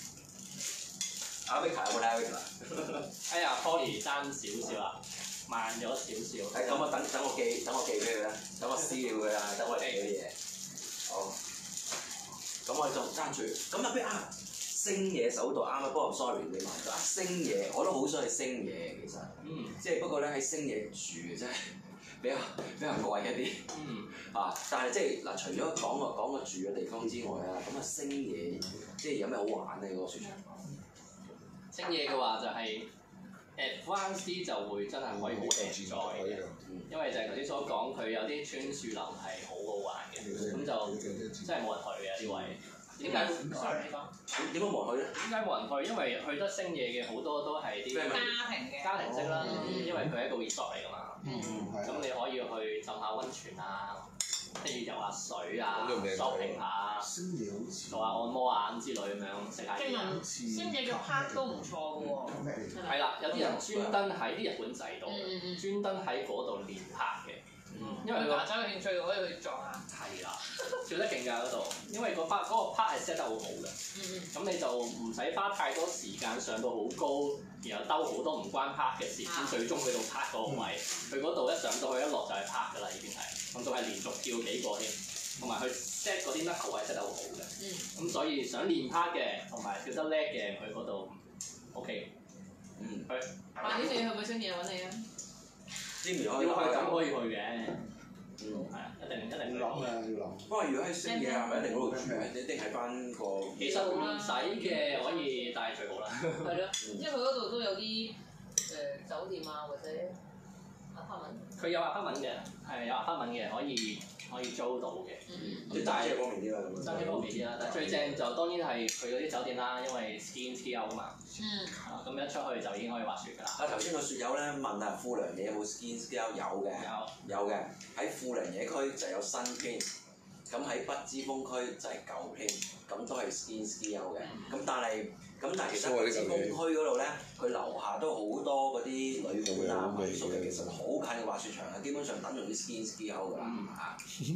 阿 Vika 有冇睇阿 Vika？ 哎呀 ，Poly 爭少少啊，慢咗少少。 咁啊，等我寄俾佢啦，等我私了佢啦，等我嚟嗰啲嘢。好。咁我就爭住，咁啊邊啊星野手道啱啊，不過 sorry 你買咗啊星野，我都好想去星野其實。即係不過咧喺星野住真係比較貴一啲。但係即係嗱，除咗講個住嘅地方之外啊，咁啊星野即係有咩好玩咧嗰個雪場？ 星野嘅話就係 advanced 啲就會真係可以好 enjoy 嘅，因為就係頭先所講，佢有啲穿樹林係好好玩嘅，咁就真係冇人去嘅啲位。點解？ 點解冇人去咧？ 點解冇人去？因為去得星野嘅好多都係啲家庭式啦，因為佢係一個 resort 嚟㗎嘛。咁你可以去浸下温泉啊，跟住游下水啊 ，shopping 下，做下按摩啊咁之類咁樣，食下嘢。 星野嘅 park 都唔錯嘅喎。 係啦，有啲人專登喺啲日本仔度，專登喺嗰度練拍嘅。因為佢牙仔嘅興趣可以去撞下。 係啦，做得勁㗎嗰度，因為嗰個 part 係 set 得好好嘅。咁你就唔使花太多時間上到好高，然後兜好多唔關 part 嘅事，先最終去到 part 嗰個位。佢嗰度一上到去一落就係 part 㗎啦，已經係。咁仲係連續跳幾個添，同埋佢 set 嗰啲乜球位 set 得好好嘅。咁所以想練 part 嘅同埋跳得叻嘅，去嗰度 OK。去。 你哋去唔去星野揾你啊？ 要去咁可以去嘅。係啊，一定要諗啊，要諗。 不過如果喺星野係咪一定嗰度住啊？一定喺翻個。 其實唔使嘅，可以帶最好啦。 係咯，因為佢嗰度都有啲酒店啊，或者佢有apartment嘅，係有apartment嘅，可以租到嘅。 即係揸車方便啲啦，咁。 揸車方便啲啦，但係最正就當然係佢嗰啲酒店啦，因為 ski out 嘛。咁一出去就已經可以滑雪㗎啦。 頭先個雪友咧問啊，富良野有冇 ski out？ 有嘅，喺富良野區就有新 plan，咁喺北之峰區就係舊 plan，咁都係 ski out 嘅。咁但係其實北之峰區嗰度咧，佢樓下都好多嗰啲旅館啊、民宿嘅，其實好近嘅滑雪場啊，基本上等同於 ski out 㗎啦。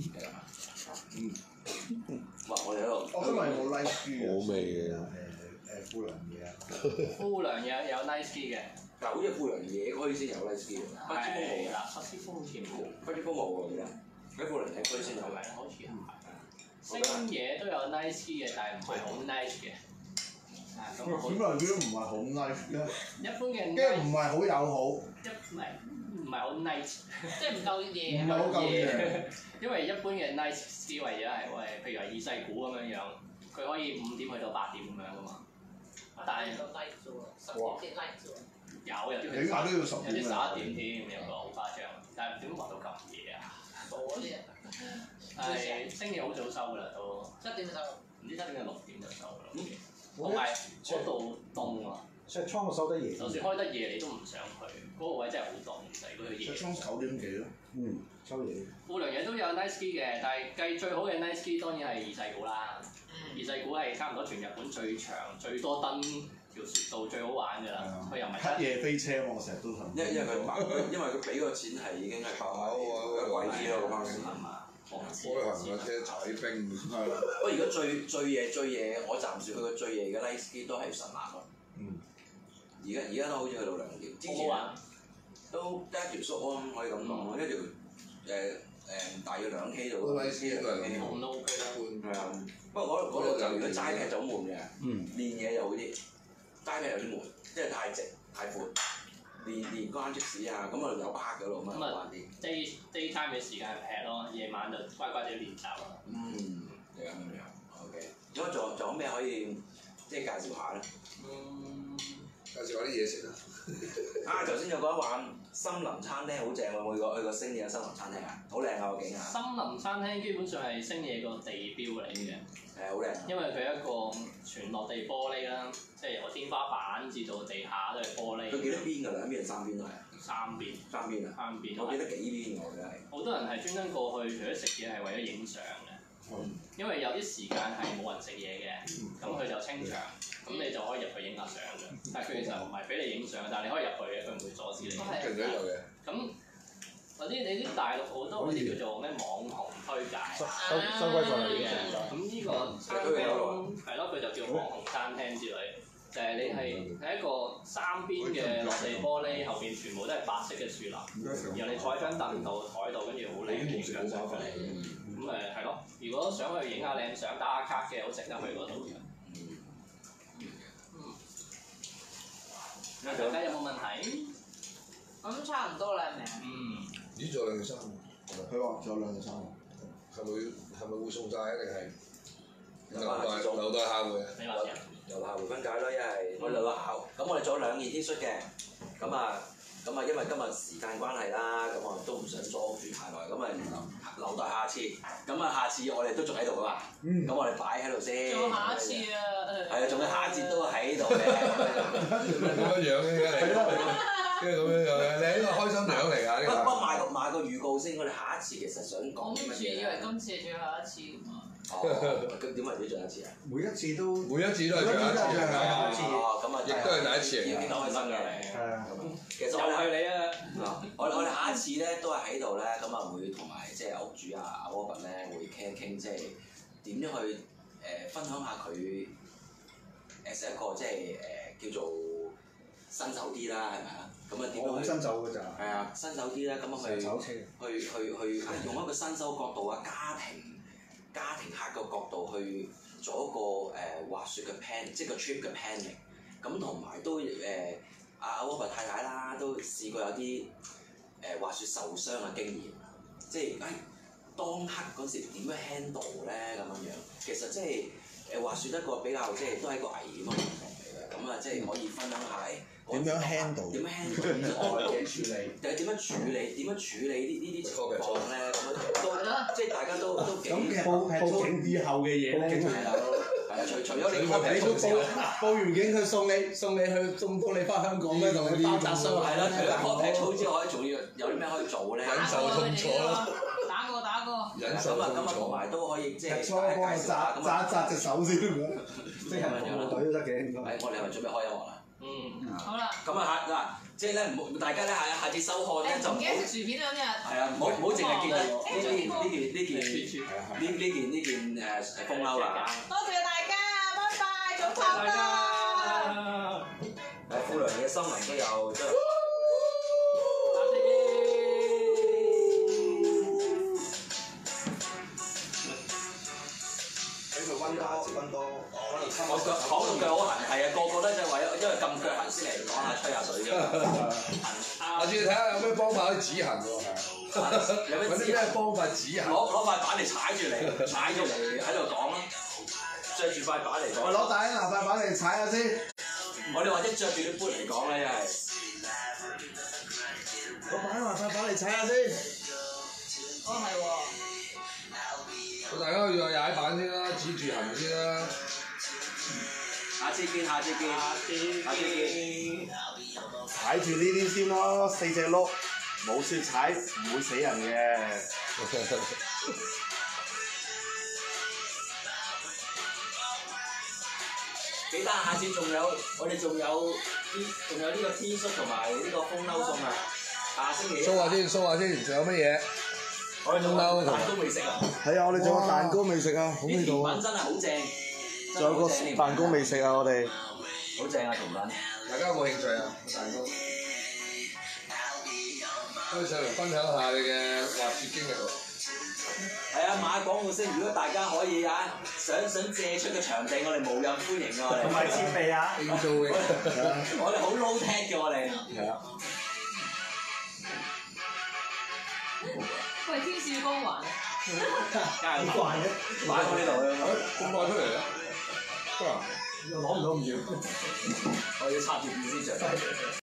哇！我哋喺度。 我今日冇 live ski 好味嘅。 富良野啊。 富良野有 nice ski 嘅。 但係好似富良野區先有 nice ski 喎。北之峰冇啦，北之峰好似冇。 北之峰冇喎，記得。喺富良野區先有。 係咪？好似係。星野都有 nice ski 嘅，但係唔係好 nice 嘅。 咁富良野都唔係好 nice 嘅。 一般嘅。 即係唔係好友好。 唔係好 nice， 即係唔夠夜。 唔係好夠夜。 因為一般嘅 nice ski 為咗係譬如話二世古咁樣樣，佢可以5點去到8點咁樣噶嘛。但係 10點 night 啫喎。 有啲起碼都要10點。 有啲11點添，有個好誇張。但係點滑到咁夜啊？ 嗰啲人。 係星野好早收㗎啦，都。 7點就收。 唔知7點定6點就收㗎啦。同埋嗰度凍啊！ 石倉收得夜。 就算開得夜，你都唔想去，嗰個位真係好凍，其實嗰個夜。 石倉9點幾咯。收夜。 富良野都有 nice ski 嘅，但係計最好嘅 nice ski 當然係二世古啦。二世古係差唔多全日本最長、最多燈條雪道最好玩㗎啦。佢又唔係黑夜飛車我成日都諗。 因為佢俾個錢係已經係貴啲咯，咁係嘛？ 開行架車踩冰。 不過如果最夜，我暫時去過最夜嘅 nice ski 都係神南咯。而家都好似去到2條。之前都得一條縮咯，可以咁講，一條大約2 K 度。 nice ski 都係咁。 都 OK 啦。 係啊，不過嗰度就如果齋劈就好悶嘅，練嘢就好啲。齋劈有啲悶，即係太直太闊。練關即使啊，咁啊有拍嗰度咁啊玩啲。 daytime 嘅時間劈咯，夜晚就乖乖地練習啦。 係咁樣。OK。咁仲有咩可以即係介紹下咧？ 介紹下啲嘢食啦。 頭先有個人話森林餐廳好正喎，有冇去過星野森林餐廳啊？好靚啊個景啊！ 森林餐廳基本上係星野個地標嚟嘅。 好靚。 因為佢一個全落地玻璃啦，即係由天花板至到地下都係玻璃。 佢幾多邊㗎？兩邊定三邊都係？ 三邊。 三邊啊！ 三邊。 我記得幾邊我記得係。 好多人係專登過去，除咗食嘢係為咗影相嘅。因為有啲時間係冇人食嘢嘅，咁佢就清場，咁你就可以入去影下相嘅。但係佢其實唔係俾你影相，但係你可以入去嘅，佢唔會阻止你。 勁咗有嘅。 咁嗰啲你啲大陸好多嗰啲叫做咩網紅推介， 收歸在你嘅。 咁呢個餐廳係咯，佢就叫網紅餐廳之類，就係你係一個三邊嘅落地玻璃，後邊全部都係白色嘅樹林，然後你坐喺張凳度、台度，跟住好靚嘅景象出嚟。咁係咯，如果想去影下靚相、打下卡嘅，好值得去嗰度嘅。大家有冇問題？ 咁差唔多啦，係咪啊？ 咦？仲有兩件衫佢話仲有兩件衫係咪會送晒定係留待下回啊？ 由下回分解啦，一係我留後，咁我哋做咗2件 T 恤嘅，咁啊，因為今日時間關係啦，咁我都唔想阻住太耐，咁啊留待下次，咁啊下次我哋都仲喺度噶嘛，咁我哋擺喺度先。 仲有下一次啊！ 係啊，仲有下一節都喺度嘅。 咁樣嘅你，跟住咁樣嘅，你係一個開心樣嚟㗎呢個。 不過賣個預告先，我哋下一次其實想講啲乜嘢？ 以為今次係最後一次㗎嘛。 咁點為之最後一次啊？ 每一次都係最後一次咁啊， 亦都係第一次嚟嘅。 幾開心嘅。其實我哋去你啊！ 我哋下一次咧都係喺度咧，咁啊會同埋即係屋主阿 Robert 咧會傾一傾，即係點樣去分享下佢一個即係叫做新手啲啦，係咪啊？咁啊點樣去？ 新手㗎咋？ 係啊，新手啲啦，咁啊去用一個新手角度啊，家庭客嘅角度去做一個滑雪嘅 plan， 即係個 trip 嘅 planning。咁同埋都阿 Robert 太太啦，都試過有啲滑雪受傷嘅經驗，即係當刻嗰時點樣 handle 咧咁樣。其實即係滑雪一個比較即係都係一個危險嘅運動嚟嘅，咁啊即係可以分享下點樣 handle？ 點樣 handle 呢個處理？定係點樣處理呢啲情況咧？咁樣都即係大家都幾報警以後嘅嘢咧， 係啊，除咗你報完警佢送你翻香港咧，同你包紮收係啦，除咗 contact 草之外，仲要有啲咩可以做咧？ 忍受痛楚咯， 打過。 忍受痛楚。 咁啊，同埋都可以即係初幫佢紮隻手先咁樣，即係服務隊都得嘅應該。 我哋係咪準備開音樂啦？ 好啦。 咁啊嗱，即係咧唔好大家咧下次收看咧就唔好。 唔記得食薯片啊今日。係啊，唔好淨係見到呢件風褸啦。 多謝大家，拜拜，早唞啦。 富良嘅森林都有。 温多。 我講到腳好痕，係啊，個個咧就係因為咁腳痕先嚟講下吹下水啫。 下次睇下有咩方法可以止痕喎， 有咩啲咩方法止痕？ 攞塊板嚟踩住嚟喺度講咯，著住塊板嚟講。 我攞大拿塊板嚟踩下先。 我哋或者著住啲杯嚟講咧，又係。 攞塊板嚟踩下先。 哦，係喎。 大家去踩板先啦，止住痕先啦。 下次見。 踩住呢啲先咯，4隻碌，冇雪踩唔會死人嘅。 記得下次我哋仲有呢個 T 恤同埋呢個風褸送啊！下星期。 掃下先，仲有乜嘢？ 我哋仲有蛋糕未食啊！ 係啊，我哋仲有蛋糕未食啊，好味道啊！ 甜品真係好正， 仲有個蛋糕未食啊，我哋。 好正啊甜品！ 大家有冇興趣啊？蛋糕。可以上嚟分享下你嘅滑雪經歷喎。 係啊，買廣告先。如果大家可以啊，想借出個場地，我哋無任歡迎㗎，我哋。 同埋設備啊！ 我哋好 low tech 嘅我哋。 係啊。 喂，天使光環。 加油！ 快嘅， 擺我呢度啦。 咁快出嚟啦！ 又攞唔到咁遠。 可以。 要插住電視上。